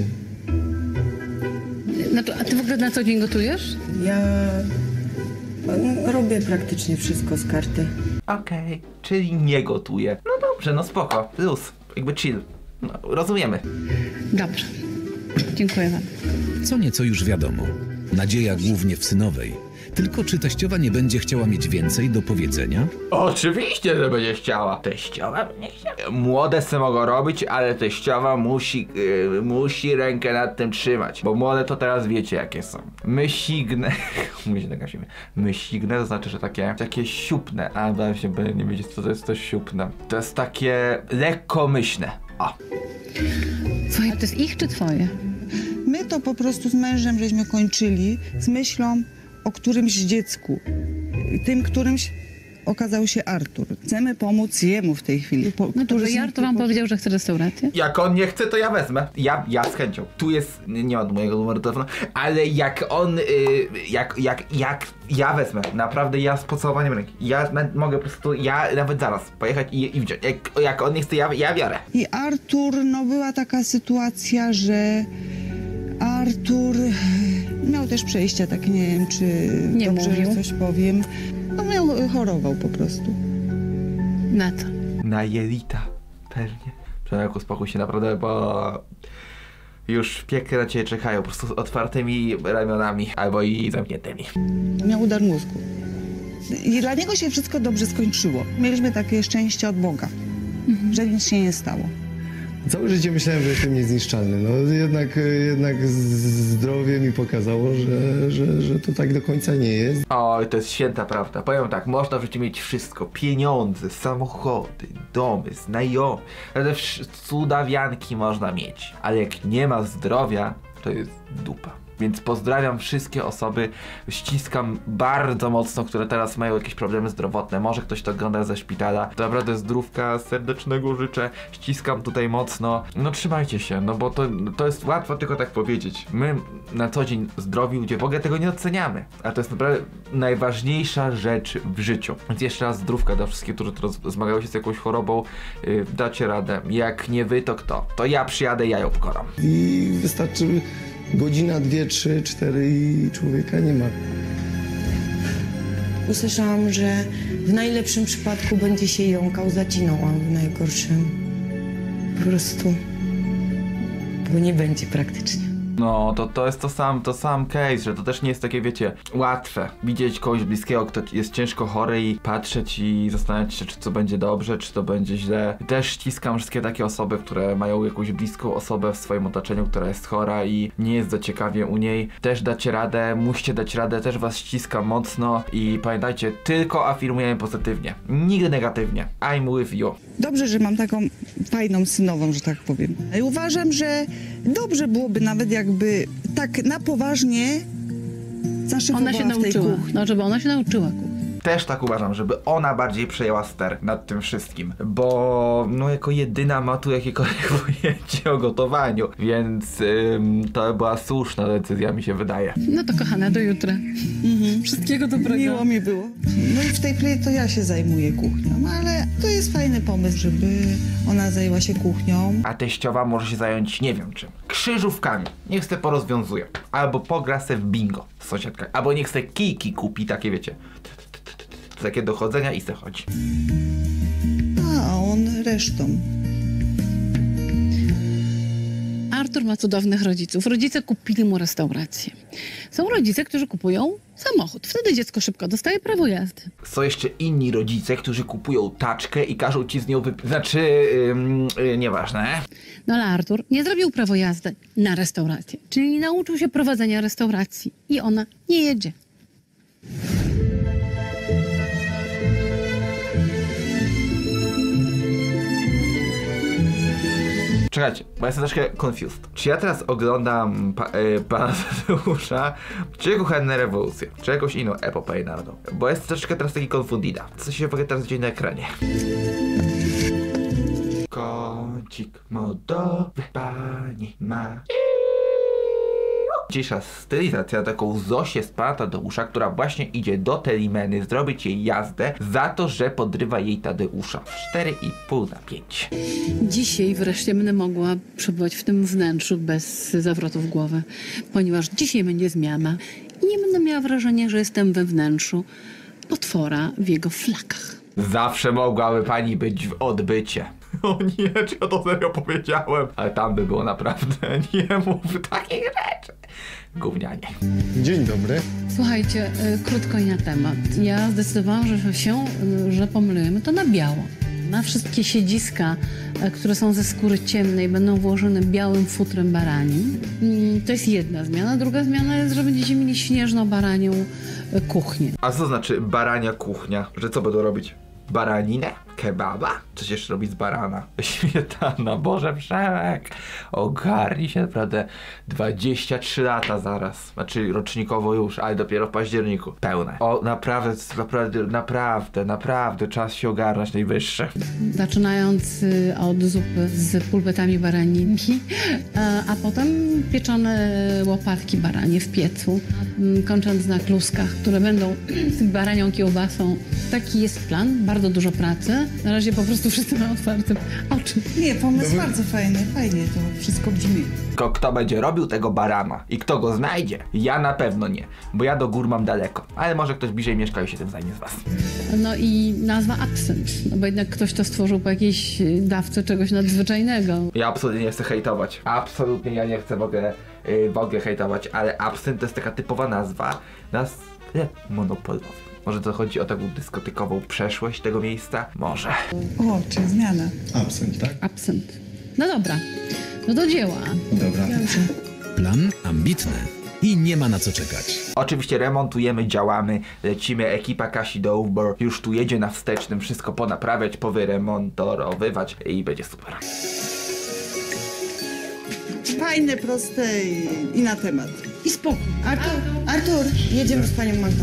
No to, a ty w ogóle na co dzień gotujesz? Ja robię praktycznie wszystko z karty. Okej, czyli nie gotuję. No dobrze, no spoko, luz, jakby chill. No, rozumiemy. Dobrze. Dziękuję wam. Co nieco już wiadomo. Nadzieja głównie w synowej. Tylko czy teściowa nie będzie chciała mieć więcej do powiedzenia? Oczywiście, że będzie chciała. Teściowa nie chciała. Młode se mogą robić, ale teściowa musi rękę nad tym trzymać. Bo młode to teraz wiecie jakie są. Mysigne. Mysigne to znaczy, że takie siupne. A właśnie nie wiecie co to jest to siupne. To jest takie lekkomyślne. O. Słuchaj, to jest ich czy twoje? My to po prostu z mężem żeśmy kończyli z myślą o którymś dziecku. Tym którymś okazał się Artur. Chcemy pomóc jemu w tej chwili. No to Artur wam powiedział, że chce restaurację? Jak on nie chce, to ja wezmę. Ja z chęcią. Tu jest, nie ma mojego numeru telefonu, ale jak on, ja wezmę. Naprawdę ja z pocałowaniem ręki. Ja mogę po prostu, ja nawet zaraz pojechać i wziąć. Jak on nie chce, ja biorę. I Artur, no była taka sytuacja, że Artur miał też przejścia, tak nie wiem, czy Nie dobrze mówił. coś powiem. No chorował po prostu. Na co? Na jelita. Pewnie. Przemek, uspokój się naprawdę, bo już piekle na ciebie czekają, po prostu z otwartymi ramionami, albo i zamkniętymi. Miał udar mózgu. I dla niego się wszystko dobrze skończyło. Mieliśmy takie szczęście od Boga, że nic się nie stało. Całe życie myślałem, że jestem niezniszczalny. No jednak zdrowie mi pokazało, że to tak do końca nie jest. Oj, to jest święta prawda. Powiem tak, można w życiu mieć wszystko. Pieniądze, samochody, domy, znajomych. Cudawianki można mieć. Ale jak nie ma zdrowia, to jest dupa. Więc pozdrawiam wszystkie osoby, ściskam bardzo mocno, które teraz mają jakieś problemy zdrowotne. Może ktoś to ogląda ze szpitala. To naprawdę zdrówka, serdecznego życzę. Ściskam tutaj mocno. No trzymajcie się, no bo to jest łatwo tylko tak powiedzieć. My na co dzień zdrowi ludzie w ogóle tego nie oceniamy. A to jest naprawdę najważniejsza rzecz w życiu. Więc jeszcze raz zdrówka dla wszystkich, którzy zmagają się z jakąś chorobą. Dacie radę. Jak nie wy, to kto? To ja przyjadę, ja ją pokoram. I wystarczy godzina, 2, 3, 4 i człowieka nie ma. Usłyszałam, że w najlepszym przypadku będzie się jąkał, zacinał, a w najgorszym po prostu, bo nie będzie praktycznie. No, to jest to sam case, że to też nie jest takie, wiecie, łatwe. Widzieć kogoś bliskiego, kto jest ciężko chory i patrzeć i zastanawiać się, czy to będzie dobrze, czy to będzie źle. Też ściskam wszystkie takie osoby, które mają jakąś bliską osobę w swoim otoczeniu, która jest chora i nie jest za ciekawie u niej. Też dacie radę, musicie dać radę, też was ściskam mocno i pamiętajcie, tylko afirmujemy pozytywnie, nigdy negatywnie. I'm with you. Dobrze, że mam taką fajną synową, że tak powiem. Uważam, że dobrze byłoby nawet jakby tak na poważnie zaszefowała Ona się w tej nauczyła. kuchni. No, żeby ona się nauczyła kuchni. Też tak uważam, żeby ona bardziej przejęła ster nad tym wszystkim, bo no jako jedyna ma tu jakiekolwiek pojęcie o gotowaniu, więc to była słuszna decyzja, mi się wydaje. No to kochana, do jutra. Wszystkiego dobrego. Miło mi było. No i w tej chwili to ja się zajmuję kuchnią, ale to jest fajny pomysł, żeby ona zajęła się kuchnią. A teściowa może się zająć nie wiem czym. Krzyżówkami. Niech se porozwiązuje. Albo pogra se w bingo z sąsiadkami. Albo niech se kijki kupi, takie wiecie. Takie dochodzenia i se chodzi. A on resztą. Artur ma cudownych rodziców. Rodzice kupili mu restaurację. Są rodzice, którzy kupują samochód. Wtedy dziecko szybko dostaje prawo jazdy. Są jeszcze inni rodzice, którzy kupują taczkę i każą ci z nią nieważne. No ale Artur nie zrobił prawo jazdy na restaurację. Czyli nauczył się prowadzenia restauracji. I ona nie jedzie. Czekajcie, bo jestem troszkę confused. Czy ja teraz oglądam pana Tadeusza, czy kuchenne rewolucje, czy jakąś inną epopeję narodową? Bo jest troszkę teraz taki confundida. Co się w ogóle teraz dzieje na ekranie? Kącik modowy pani ma. Dzisiejsza stylizacja na taką Zosię z pana Tadeusza, która właśnie idzie do Telimeny zrobić jej jazdę za to, że podrywa jej Tadeusza. 4,5 na 5. Dzisiaj wreszcie będę mogła przebywać w tym wnętrzu bez zawrotów głowy, ponieważ dzisiaj będzie zmiana i nie będę miała wrażenia, że jestem we wnętrzu potwora w jego flakach. Zawsze mogłaby pani być w odbycie. O nie, czy ja to serio powiedziałem? Ale tam by było naprawdę, nie mów takich rzeczy. Gównianie. Dzień dobry. Słuchajcie, krótko i na temat. Ja zdecydowałam, że pomyliłem to na biało. Na wszystkie siedziska, które są ze skóry ciemnej, będą włożone białym futrem baranim. To jest jedna zmiana. Druga zmiana jest, że będziecie mieli śnieżno-baranią kuchnię. A co znaczy barania kuchnia? Że co będą robić? Baraninę? Kebaba? Co się jeszcze robi z barana? Śmietana, Boże Przemek! Ogarnij się, naprawdę 23 lata zaraz. Znaczy rocznikowo już, ale dopiero w październiku. Pełne. O, naprawdę czas się ogarnąć najwyższy. Zaczynając od zupy z pulpetami baranimi, a potem pieczone łopatki baranie w piecu, kończąc na kluskach, które będą z baranią kiełbasą. Taki jest plan, bardzo dużo pracy. Na razie po prostu wszyscy na otwartym oczy. Nie, pomysł bardzo fajny, fajnie to wszystko brzmi. Tylko kto będzie robił tego barana i kto go znajdzie? Ja na pewno nie, bo ja do gór mam daleko. Ale może ktoś bliżej mieszka i się tym zajmie z was. No i nazwa absynt, no bo jednak ktoś to stworzył po jakiejś dawce czegoś nadzwyczajnego. Ja absolutnie nie chcę hejtować. Absolutnie ja nie chcę w ogóle hejtować, ale absynt to jest taka typowa nazwa na sklep monopolowy. Może to chodzi o taką dyskotykową przeszłość tego miejsca? Może. O, czy zmiana. Absent, tak? Absynt. No dobra, no do dzieła. Dobra. Plan ambitny i nie ma na co czekać. Oczywiście remontujemy, działamy, lecimy, ekipa Kasi Dołbor już tu jedzie na wstecznym, wszystko ponaprawiać, powyremontorowywać i będzie super. Fajne, proste i na temat. I spokój. Artur, jedziemy z panią Magdą.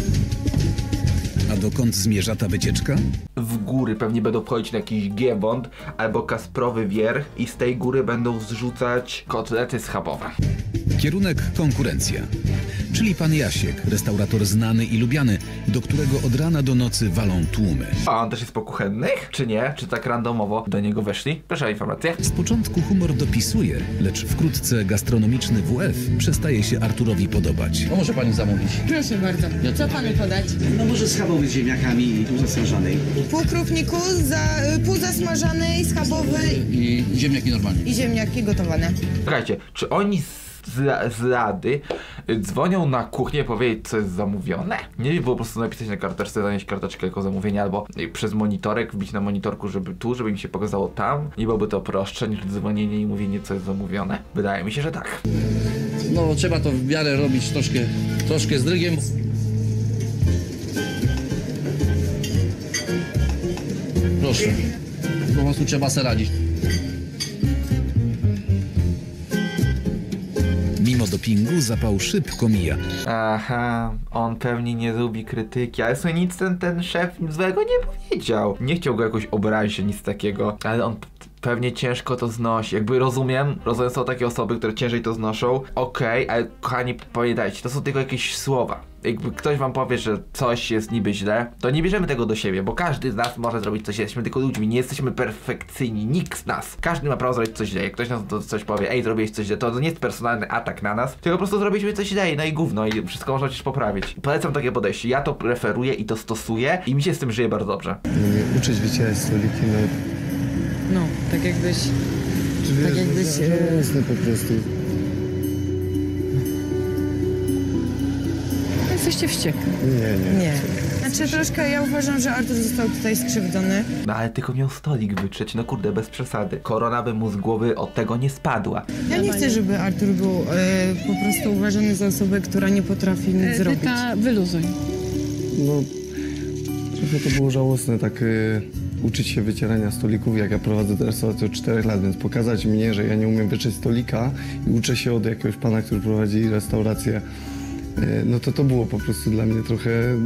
A dokąd zmierza ta wycieczka? W góry pewnie będą wchodzić na jakiś giebont albo kasprowy wierch i z tej góry będą zrzucać kotlety schabowe. Kierunek konkurencja. Czyli pan Jasiek, restaurator znany i lubiany, do którego od rana do nocy walą tłumy. A on też jest po kuchennych? Czy nie? Czy tak randomowo do niego weszli? Proszę o informację. Z początku humor dopisuje, lecz wkrótce gastronomiczny WF przestaje się Arturowi podobać. No może pani zamówić. Proszę bardzo. Co panu podać? No może schabowy z ziemniakami i pół zasmażanej. Pół krówniku, pół zasmażanej, schabowy I ziemniaki normalnie. i ziemniaki gotowane. Słuchajcie, czy oni z rady dzwonią na kuchnię powiedzieć, co jest zamówione. Nie wiem, po prostu napisać na karteczce, zanieść karteczkę jako zamówienie, albo przez monitorek wbić na monitorku, żeby im się pokazało tam. Nie byłoby to prostsze niż dzwonienie i mówienie, co jest zamówione. Wydaje mi się, że tak. No trzeba to w miarę robić troszkę z drygiem. Proszę, po prostu trzeba sobie radzić. Mimo dopingu zapał szybko mija. Aha, on pewnie nie lubi krytyki, ale sobie nic ten szef złego nie powiedział. Nie chciał go jakoś obrazić, nic takiego, ale on pewnie ciężko to znosi. Jakby rozumiem, są takie osoby, które ciężej to znoszą. Okej, ale kochani, pamiętajcie, to są tylko jakieś słowa. Jakby ktoś wam powie, że coś jest niby źle, to nie bierzemy tego do siebie, bo każdy z nas może zrobić coś źle. Jesteśmy tylko ludźmi, nie jesteśmy perfekcyjni, nikt z nas. Każdy ma prawo zrobić coś źle. Jak ktoś nas to coś powie, ej, zrobiłeś coś źle, to nie jest personalny atak na nas, tylko po prostu zrobiliśmy coś źle, no i gówno, i wszystko można przecież poprawić. Polecam takie podejście. Ja to preferuję i to stosuję i mi się z tym żyje bardzo dobrze. Uczyć wycierać stoliki, No, tak jakbyś... Czy Tak jakbyś... Jasne po prostu. Jesteście wściekli. Nie. Znaczy troszkę, ja uważam, że Artur został tutaj skrzywdzony. No ale tylko miał stolik wytrzeć, no kurde, bez przesady. Korona by mu z głowy od tego nie spadła. Ja nie chcę, żeby Artur był po prostu uważany za osobę, która nie potrafi nic zrobić. Edyta, wyluzuj. No, trochę to było żałosne, tak uczyć się wycierania stolików, jak ja prowadzę tę restaurację od 4 lat, więc pokazać mnie, że ja nie umiem wytrzeć stolika i uczę się od jakiegoś pana, który prowadzi restaurację, no to było po prostu dla mnie trochę,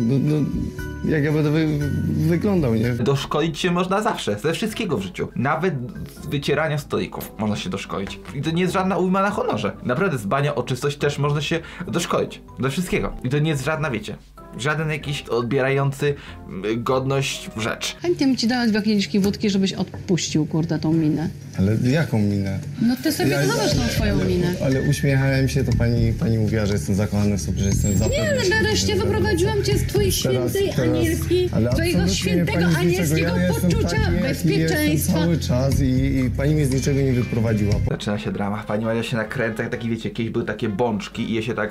jak ja będę wyglądał, nie? Doszkolić się można zawsze, ze wszystkiego w życiu. Nawet z wycierania stolików można się doszkolić. I to nie jest żadna ujma na honorze. Naprawdę z dbania o czystość też można się doszkolić. Do wszystkiego. I to nie jest żadna, wiecie, żaden jakiś odbierający godność rzecz. Chętnie bym ci dała 2 kieliszki wódki, żebyś odpuścił, kurde, tą minę. Ale jaką minę? No ty sobie zobacz tą swoją minę. Ale uśmiechałem się, to pani mówiła, że jestem zakochany w sobie, że jestem zapewne. Nie, ale nareszcie wyprowadziłam cię z twojej świętej anielskiej, twojego świętego anielskiego poczucia bezpieczeństwa. Cały czas i pani mnie z niczego nie wyprowadziła. Zaczyna się drama. Pani Maria się nakręca, jak taki, wiecie, kiedyś były takie bączki i je się tak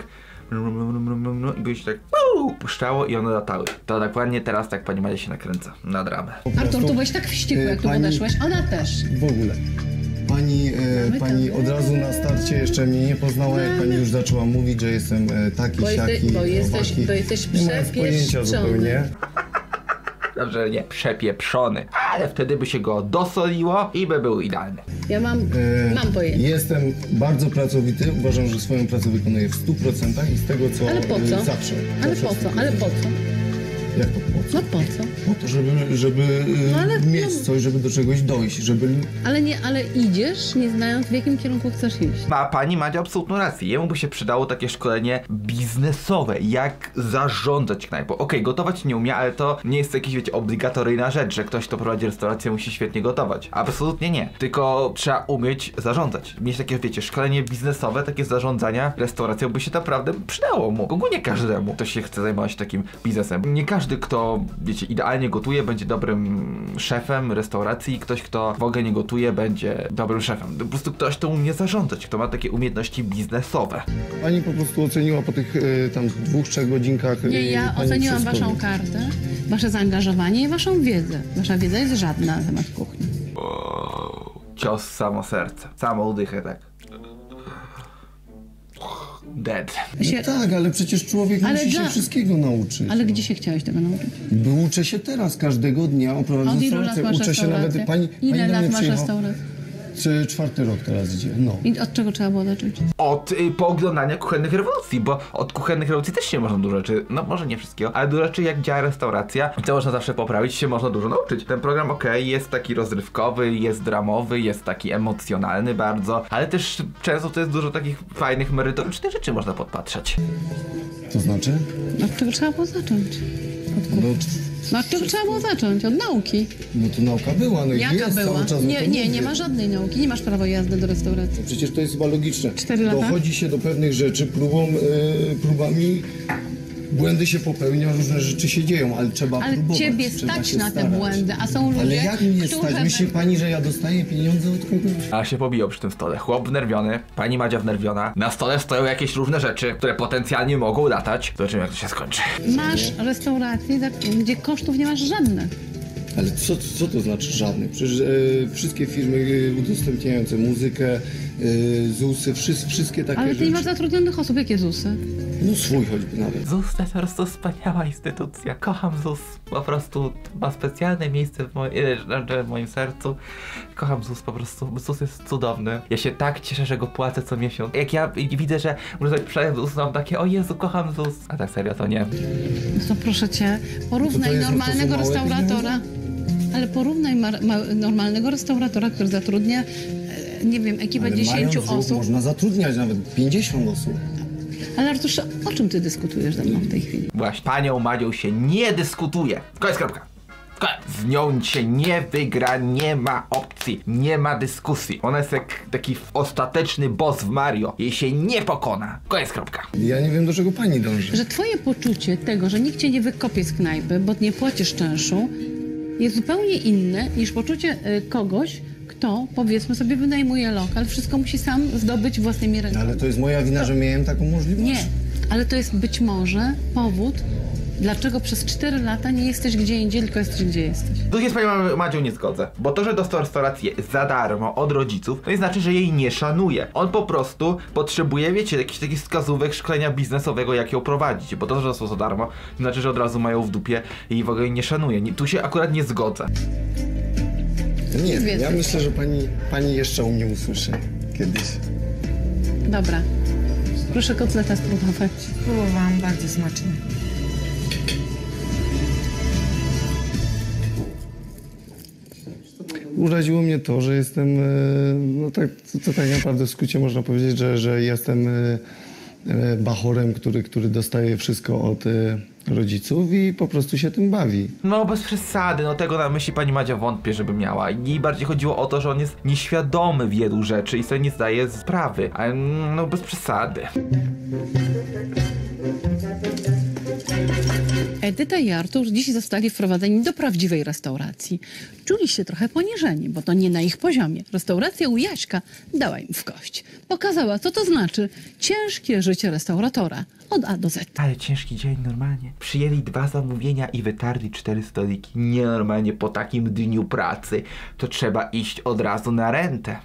i by się tak puszczało i one latały. To dokładnie teraz tak pani Maria się nakręca na dramę. Artur, tu byłeś tak wściekły, jak tu podeszłeś, ona też. W ogóle. Pani od razu na starcie jeszcze mnie nie poznała, jak pani już zaczęła mówić, że jestem taki, siaki, bo jesteś pojęcia zupełnie. Dobrze, nie przepieprzony, ale wtedy by się go dosoliło i by był idealny. Ja mam pojęcie. Jestem bardzo pracowity, uważam, że swoją pracę wykonuję w 100% i z tego co Ale po co? zawsze. Ale po co? Ale po co? Jak to po co? No po co? Po to, żeby mieć coś, żeby do czegoś dojść, żeby... Ale idziesz, nie znając, w jakim kierunku chcesz iść. Ma pani Madzia absolutną rację. Jemu by się przydało takie szkolenie biznesowe, jak zarządzać knajpą. Okej, gotować nie umie, ale to nie jest jakaś, wiecie, obligatoryjna rzecz, że ktoś, kto prowadzi restaurację, musi świetnie gotować. Absolutnie nie. Tylko trzeba umieć zarządzać. Mieć takie, wiecie, szkolenie biznesowe, takie zarządzania restauracją by się naprawdę przydało mu. Ogólnie każdemu, kto się chce zajmować takim biznesem. Nie każdy, kto, wiecie, idealnie gotuje, będzie dobrym szefem restauracji, ktoś, kto w ogóle nie gotuje, będzie dobrym szefem. Po prostu ktoś, kto umie zarządzać, kto ma takie umiejętności biznesowe. Pani po prostu oceniła po tych tam 2-3 godzinkach... Nie, ja oceniłam waszą kartę, wasze zaangażowanie i waszą wiedzę. Wasza wiedza jest żadna na temat kuchni. Cios w samo serce, samo udychę, tak. Dead. No tak, ale przecież człowiek musi się wszystkiego nauczyć. Ale gdzie się chciałeś tego nauczyć? Bo uczę się teraz, każdego dnia oprowadzam restaurację. Uczę się nawet... Ile lat masz restaurację? 4 rok teraz idzie, no. I od czego trzeba było zacząć? Od pooglądania kuchennych rewolucji, bo od kuchennych rewolucji też się można dużo rzeczy, no może nie wszystkiego, ale dużo rzeczy, jak działa restauracja, co można zawsze poprawić, się można dużo nauczyć. Ten program, jest taki rozrywkowy, jest dramowy, jest taki emocjonalny bardzo, ale też często to jest dużo takich fajnych, merytorycznych rzeczy można podpatrzeć. To znaczy? Od czego trzeba było zacząć? No od czego trzeba było zacząć? Od nauki. No to nauka była, no i jaka jest była? cały czas. Nie ma żadnej nauki, nie masz prawa jazdy do restauracji. Przecież to jest chyba logiczne. 4 lata? Dochodzi się do pewnych rzeczy próbami błędy się popełnia, różne rzeczy się dzieją, ale trzeba próbować. ciebie trzeba stać się na te starać. błędy, a są ludzie, Ale jak mnie którzy... stać? Myśli pani, że ja dostaję pieniądze od kogoś? A się pobijał przy tym stole. Chłop wnerwiony, pani Madzia wnerwiona. Na stole stoją jakieś różne rzeczy, które potencjalnie mogą latać. Zobaczymy, jak to się skończy. Masz restaurację, gdzie kosztów nie masz żadnych. Ale co to znaczy żadnych? Przecież wszystkie firmy udostępniające muzykę, ZUS-y, wszystkie takie Ale ty rzeczy. nie masz zatrudnionych osób, jakie ZUS-y? No swój choćby nawet. ZUS to jest po prostu wspaniała instytucja. Kocham ZUS. Po prostu ma specjalne miejsce w moim sercu. Kocham ZUS po prostu. ZUS jest cudowny. Ja się tak cieszę, że go płacę co miesiąc. Jak ja widzę, że muszę sobie przejść ZUS, mam takie, o Jezu, kocham ZUS. A tak serio to nie. To proszę cię, porównaj normalnego restauratora. Ale porównaj normalnego restauratora, który zatrudnia, nie wiem, ekipę 10 osób. Można zatrudniać nawet 50 osób. Ale Arturze, o czym ty dyskutujesz ze mną w tej chwili? Właśnie, panią Madzią się nie dyskutuje. Koniec, kropka. Z nią się nie wygra, nie ma opcji, nie ma dyskusji. Ona jest jak taki ostateczny boss w Mario. Jej się nie pokona. Koniec, kropka. Ja nie wiem, do czego pani dąży. Że twoje poczucie tego, że nikt cię nie wykopie z knajpy, bo nie płacisz czynszu, jest zupełnie inne niż poczucie kogoś, kto, powiedzmy sobie, wynajmuje lokal, wszystko musi sam zdobyć własnymi rękami. Ale to jest moja wina, że miałem taką możliwość? Nie, ale to jest być może powód, dlaczego przez 4 lata nie jesteś gdzie indziej, tylko jesteś gdzie jesteś. Tu się z panią Madzią nie zgodzę, bo to, że dostał restaurację za darmo od rodziców, to nie znaczy, że jej nie szanuje. On po prostu potrzebuje, wiecie, jakichś takich wskazówek szkolenia biznesowego, jak ją prowadzić, bo to, że dostał za darmo, to znaczy, że od razu mają w dupie i w ogóle jej nie szanuje. Tu się akurat nie zgodzę. Nie, ja myślę, że pani jeszcze u mnie usłyszy kiedyś. Dobra, proszę kotleta spróbować. Próbowałam, bardzo smaczne. Uraziło mnie to, że jestem, no tak, to tak naprawdę w skrócie można powiedzieć, że jestem bachorem, który dostaje wszystko od rodziców i po prostu się tym bawi. No bez przesady, no tego na myśli pani Madzia wątpię, żeby miała. Jej bardziej chodziło o to, że on jest nieświadomy wielu rzeczy i sobie nie zdaje sprawy. Ale no bez przesady. Edyta i Artur dziś zostali wprowadzeni do prawdziwej restauracji. Czuli się trochę poniżeni, bo to nie na ich poziomie. Restauracja u Jaśka dała im w kość. Pokazała, co to znaczy ciężkie życie restauratora. Od A do Z. Ale ciężki dzień normalnie. Przyjęli 2 zamówienia i wytarli 4 stoliki. Nienormalnie po takim dniu pracy to trzeba iść od razu na rentę.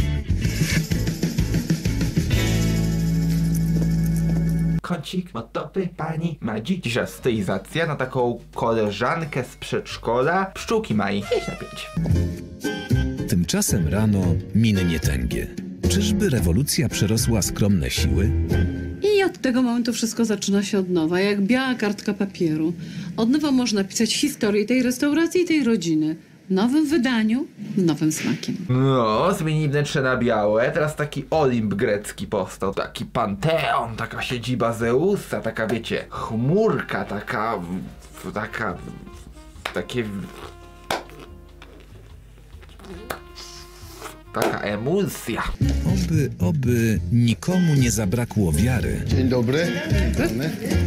Kącik motowy pani Madzi. Dzisiaj stylizacja na taką koleżankę z przedszkola. Pszczółki Mai. 5 na 5. Tymczasem rano miny nietęgie. Czyżby rewolucja przerosła skromne siły? I od tego momentu wszystko zaczyna się od nowa, jak biała kartka papieru. Od nowa można pisać historię tej restauracji i tej rodziny. W nowym wydaniu, nowym smakiem. No, zmienili wnętrze na białe. Teraz taki Olimp grecki powstał. Taki panteon, taka siedziba Zeusa, taka wiecie, chmurka, taka emulsja. Oby nikomu nie zabrakło wiary. Dzień dobry. Witamy.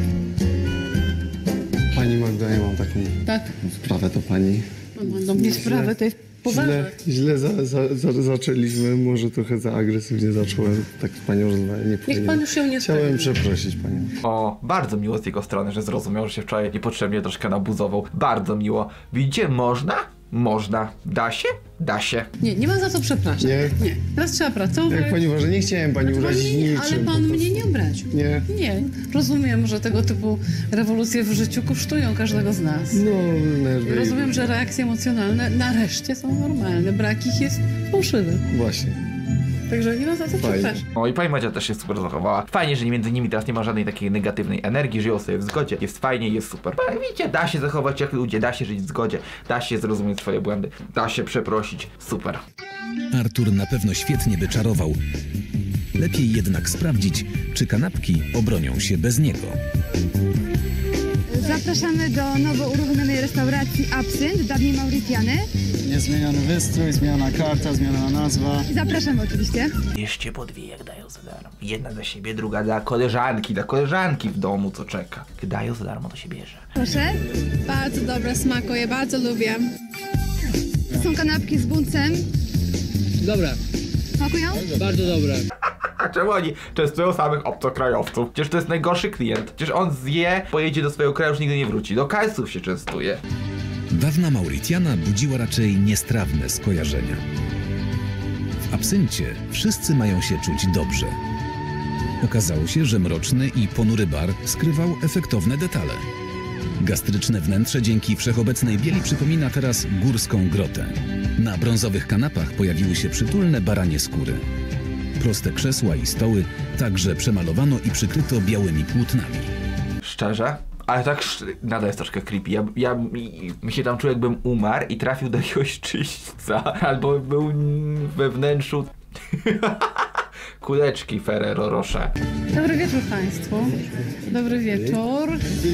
Pani Magda, ja mam taką sprawę do pani. Do mnie sprawę, to jest poważne. Źle zaczęliśmy, może trochę za agresywnie zacząłem. Tak z panią rozmawiać nie Niech pan już się nie Chciałem przeprosić panią. O, bardzo miło z jego strony, że zrozumiał, że się wczoraj niepotrzebnie troszkę nabuzował. Bardzo miło. Widzicie, można? Można. Da się? Da się. Nie ma za co przepraszać. Nie. Teraz trzeba pracować. Jak pani uważa, nie chciałem pani urazić niczym. Ale pan mnie nie obraził. Nie. Rozumiem, że tego typu rewolucje w życiu kosztują każdego z nas. No, Rozumiem, że reakcje emocjonalne nareszcie są normalne. Brak ich jest fałszywy. Właśnie. Także nie ma za co przepraszać. O, i pani Madzia też się super zachowała. Fajnie, że między nimi teraz nie ma żadnej takiej negatywnej energii, żyją sobie w zgodzie. Jest fajnie, jest super. Ale widzicie, da się zachować jak ludzie, da się żyć w zgodzie, da się zrozumieć swoje błędy, da się przeprosić. Super. Artur na pewno świetnie wyczarował. Lepiej jednak sprawdzić, czy kanapki obronią się bez niego. Zapraszamy do nowo uruchomionej restauracji Absynt, dawniej Mauritiany. będzie zmieniony wystrój, zmieniona karta, zmieniona nazwa. Zapraszam oczywiście. Bierzcie po dwie, jak dają za darmo. Jedna dla siebie, druga dla koleżanki w domu, co czeka. Jak dają za darmo, to się bierze. Proszę. Bardzo dobre, smakuje, bardzo lubię. Są kanapki z buncem. Dobra, Smakują? bardzo dobre. A czemu oni częstują samych obcokrajowców? Przecież to jest najgorszy klient. Przecież on zje, pojedzie do swojego kraju, już nigdy nie wróci. Do Kalsów się częstuje. Dawna Mauritiana budziła raczej niestrawne skojarzenia. W absyncie wszyscy mają się czuć dobrze. Okazało się, że mroczny i ponury bar skrywał efektowne detale. Gastryczne wnętrze dzięki wszechobecnej bieli przypomina teraz górską grotę. Na brązowych kanapach pojawiły się przytulne baranie skóry. Proste krzesła i stoły także przemalowano i przykryto białymi płótnami. Szczerze? Ale tak nadal jest troszkę creepy. Ja mi się tam czuł, jakbym umarł i trafił do jakiegoś czyśćca. Albo był we wnętrzu kuleczki Ferrero Rocher. Dobry wieczór Państwu. Dobry wieczór.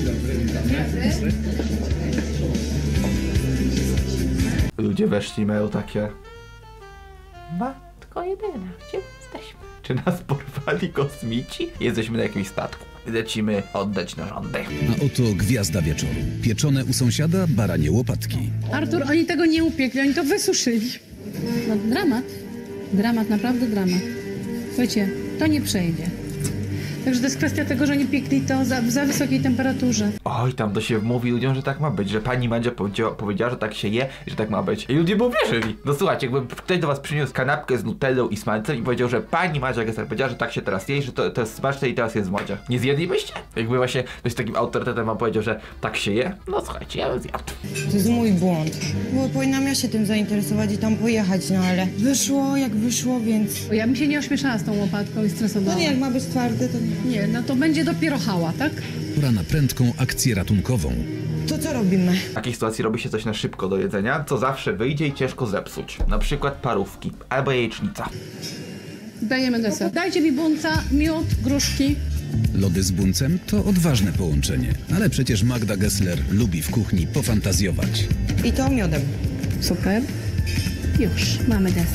Ludzie weszli, mają takie... Matko jedyna, gdzie jesteśmy? Czy nas porwali kosmici? Jesteśmy na jakimś statku. Lecimy oddać narządy. A oto gwiazda wieczoru. Pieczone u sąsiada baranie łopatki. Artur, oni tego nie upiekli, oni to wysuszyli. No dramat. Dramat, naprawdę dramat. Słuchajcie, to nie przejdzie. Także to jest kwestia tego, że nie piekli to za wysokiej temperaturze. Oj, tam to się mówi ludziom, że tak ma być, że pani Madzia powiedziała, że tak się je i że tak ma być. I ludzie mu wierzyli. No słuchajcie, jakby ktoś do was przyniósł kanapkę z nutellą i smalcem i powiedział, że pani Madzia Gessler powiedziała, że tak się teraz je, że to jest smaczne i teraz jest w modzie. Nie zjedlibyście? Jakby właśnie ktoś z takim autorytetem wam powiedział, że tak się je? No słuchajcie, ja bym zjadł. To jest mój błąd. Bo powinnam ja się tym zainteresować i tam pojechać, no ale wyszło jak wyszło, więc... Bo ja bym się nie ośmieszała z tą łopatką i stresowała. No nie, jak ma być twardy, to... Nie, no to będzie dopiero hała, tak? Pora na prędką akcję ratunkową. To co robimy? W takiej sytuacji robi się coś na szybko do jedzenia, co zawsze wyjdzie i ciężko zepsuć. Na przykład parówki albo jajecznica. Dajemy deser. Dajcie mi bunca, miód, gruszki. Lody z buncem to odważne połączenie, ale przecież Magda Gessler lubi w kuchni pofantazjować. I to miodem. Super. Już, mamy deser.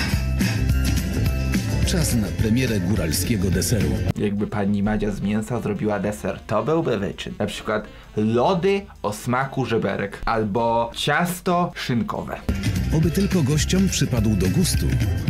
Czas na premierę góralskiego deseru. Jakby pani Madzia z mięsa zrobiła deser, to byłby wyczyn. Na przykład lody o smaku żeberek albo ciasto szynkowe. Oby tylko gościom przypadł do gustu.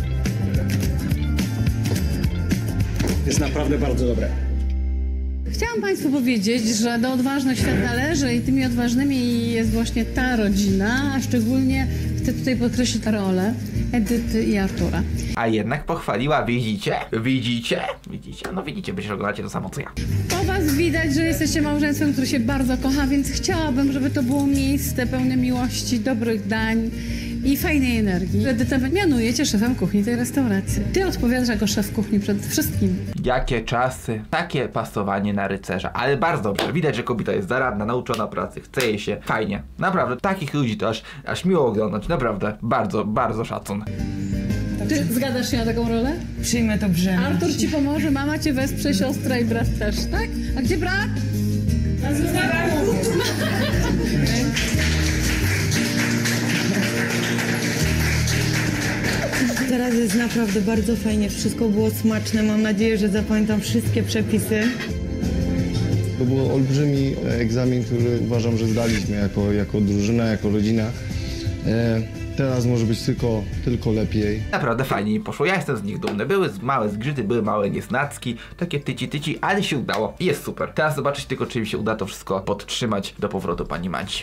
Jest naprawdę bardzo dobre. Chciałam Państwu powiedzieć, że do odważnych świat należy i tymi odważnymi jest właśnie ta rodzina, a szczególnie chcę tutaj podkreślić rolę Edyty i Artura. A jednak pochwaliła, widzicie? Widzicie? Widzicie? No widzicie, byście oglądacie to samo co ja. Po Was widać, że jesteście małżeństwem, które się bardzo kocha, więc chciałabym, żeby to było miejsce pełne miłości, dobrych dań i fajnej energii. Edytę mianujecie szefem kuchni tej restauracji. Ty odpowiadasz jako szef kuchni przede wszystkim. Jakie czasy, takie pasowanie na rycerza. Ale bardzo dobrze, widać, że kobieta jest zaradna, nauczona pracy, chce jej się. Fajnie. Naprawdę, takich ludzi to aż miło oglądać. Naprawdę, bardzo, bardzo szacun. Ty zgadzasz się na taką rolę? Przyjmę to brzemię. Artur ci pomoże, mama cię wesprze, siostra i brat też, tak? A gdzie brat? Teraz jest naprawdę bardzo fajnie, wszystko było smaczne. Mam nadzieję, że zapamiętam wszystkie przepisy. To był olbrzymi egzamin, który uważam, że zdaliśmy jako drużyna, jako rodzina. Teraz może być tylko lepiej. Naprawdę fajnie mi poszło, ja jestem z nich dumny. Były małe zgrzyty, były małe niesnacki, takie tyci, ale się udało i jest super. Teraz zobaczyć tylko, czy mi się uda to wszystko podtrzymać do powrotu pani Madzi.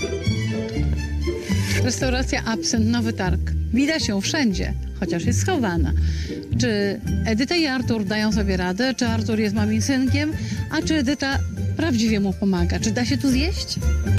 Restauracja Absent, Nowy Targ. Widać ją wszędzie, chociaż jest schowana. Czy Edyta i Artur dają sobie radę? Czy Artur jest mamim synkiem? A czy Edyta prawdziwie mu pomaga? Czy da się tu zjeść?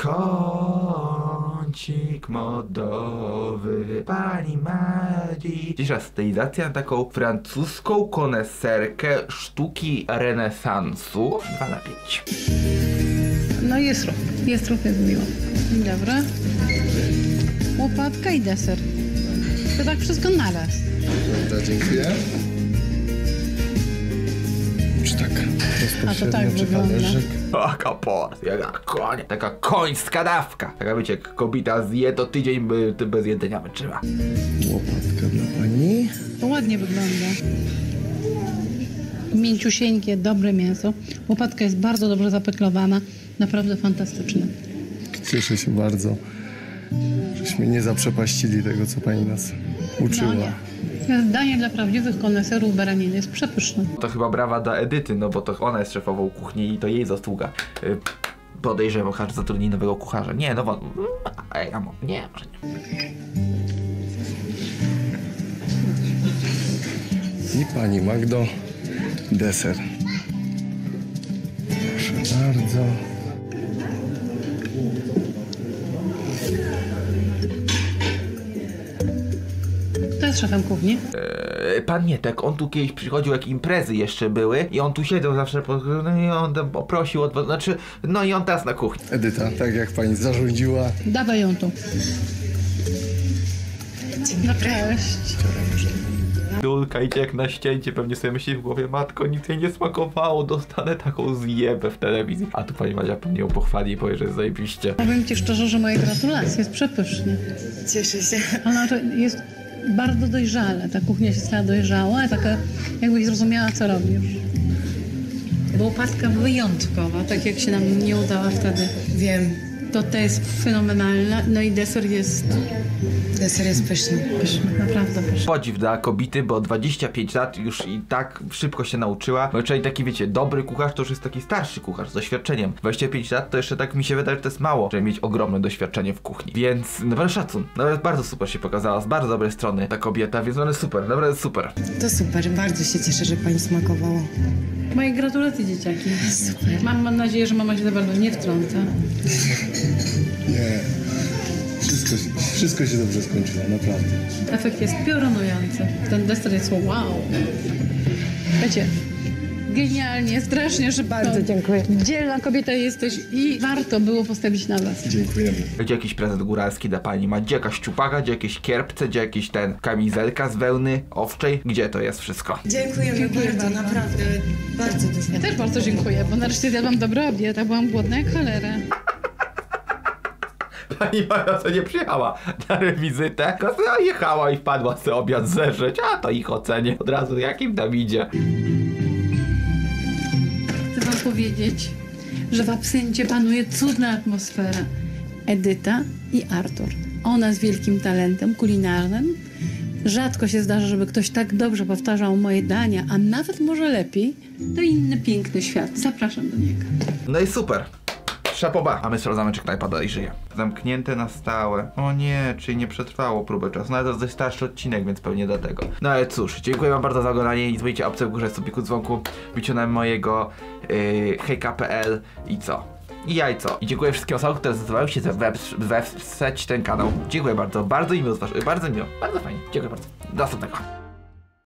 Kącik modowy pani Madzi. Dzisiejsza stylizacja na taką francuską koneserkę sztuki renesansu. 2 na 5. No jest ruch, jest miło. Dobra. Łopatka i deser. To tak wszystko naraz. Dobra, dziękuję. Czy tak A to tak wygląda. Jaka porcja, jaka koń, taka końska dawka. Taka wiecie, jak kobieta zje, to tydzień bez jedzenia wytrzyma. Łopatka dla pani. To ładnie wygląda. Mięciusieńkie, dobre mięso. Łopatka jest bardzo dobrze zapeklowana. Naprawdę fantastyczne. Cieszę się bardzo, żeśmy nie zaprzepaścili tego, co pani nas uczyła. No nie. Danie dla prawdziwych koneserów baraniny jest przepyszne. To chyba brawa dla Edyty, no bo to ona jest szefową kuchni i to jej zasługa. Podejrzewam, że zatrudni nowego kucharza. Nie, no nie, może nie. I pani Magdo, deser. Proszę bardzo. Kto jest szefem kuchni? Pan Mietek, on tu kiedyś przychodził, jak imprezy jeszcze były i on tu siedział zawsze, no i on tam poprosił no i on teraz na kuchni. Edyta, tak jak pani zarządziła. Dawaj ją tu. No cześć. Dulka idzie jak na ścięcie, pewnie sobie myśli w głowie, matko, nic jej nie smakowało, dostanę taką zjebę w telewizji. A tu pani Madzia pewnie ją pochwali i powie, że jest zajebiście. Powiem ci szczerze, że moje gratulacje, jest przepysznie. Cieszę się. Ona jest bardzo dojrzale, ta kuchnia się stała dojrzała, taka jakbyś zrozumiała, co robisz. Bo łopatka wyjątkowa, tak jak się nam nie udała wtedy. Wiem. To jest fenomenalna, no i deser jest... Deser jest pyszny. Pyszny, naprawdę pyszny. Podziw dla kobiety, bo 25 lat już i tak szybko się nauczyła. Bo czyli taki, wiecie, dobry kucharz to już jest taki starszy kucharz z doświadczeniem. 25 lat to jeszcze tak mi się wydaje, że to jest mało, żeby mieć ogromne doświadczenie w kuchni. Więc naprawdę szacun. Nawet bardzo super się pokazała, z bardzo dobrej strony ta kobieta, więc ona jest super, naprawdę super. To super, bardzo się cieszę, że pani smakowało. Moje gratulacje, dzieciaki. Super. Mam nadzieję, że mama się za bardzo nie wtrąca. Nie. Wszystko się dobrze skończyło, naprawdę. Efekt jest piorunujący. Ten deser jest wow. Wiecie, genialnie, strasznie szybko. Bardzo dziękuję. Dzielna kobieta jesteś i warto było postawić na was. Dziękujemy. Gdzie jakiś prezent góralski dla pani ma? Gdzie jakaś ciupaga, gdzie jakieś kierpce, gdzie jakiś kamizelka z wełny owczej? Gdzie to jest wszystko? Dziękujemy bardzo, naprawdę. Bardzo dużo. Ja też bardzo dziękuję, bo nareszcie zjadłam dobry obiad, a byłam głodna jak cholera. Pani Maja co nie przyjechała na rewizytę, tylko jechała i wpadła sobie obiad zeżreć, a to ich ocenię od razu, jakim tam idzie. Chcę wam powiedzieć, że w Absyncie panuje cudna atmosfera. Edyta i Artur. Ona z wielkim talentem kulinarnym. Rzadko się zdarza, żeby ktoś tak dobrze powtarzał moje dania, a nawet może lepiej, to inny piękny świat. Zapraszam do niego. No i super. Szapoba. A my sprawdzamy, czy knajpa dalej żyje. Zamknięte na stałe. O nie, czyli nie przetrwało próbę czasu. No ale to jest dość starszy odcinek, więc pewnie dlatego. No ale cóż, dziękuję wam bardzo za oglądanie. Nie zapomnijcie opcję w górze, subiku, dzwonku, biciu na mojego hejka.pl i co? I jajco. I dziękuję wszystkim osobom, które zdecydowały się wesprzeć ten kanał. Dziękuję bardzo. Bardzo miło z waszej, bardzo miło. Bardzo fajnie. Dziękuję bardzo. Do następnego.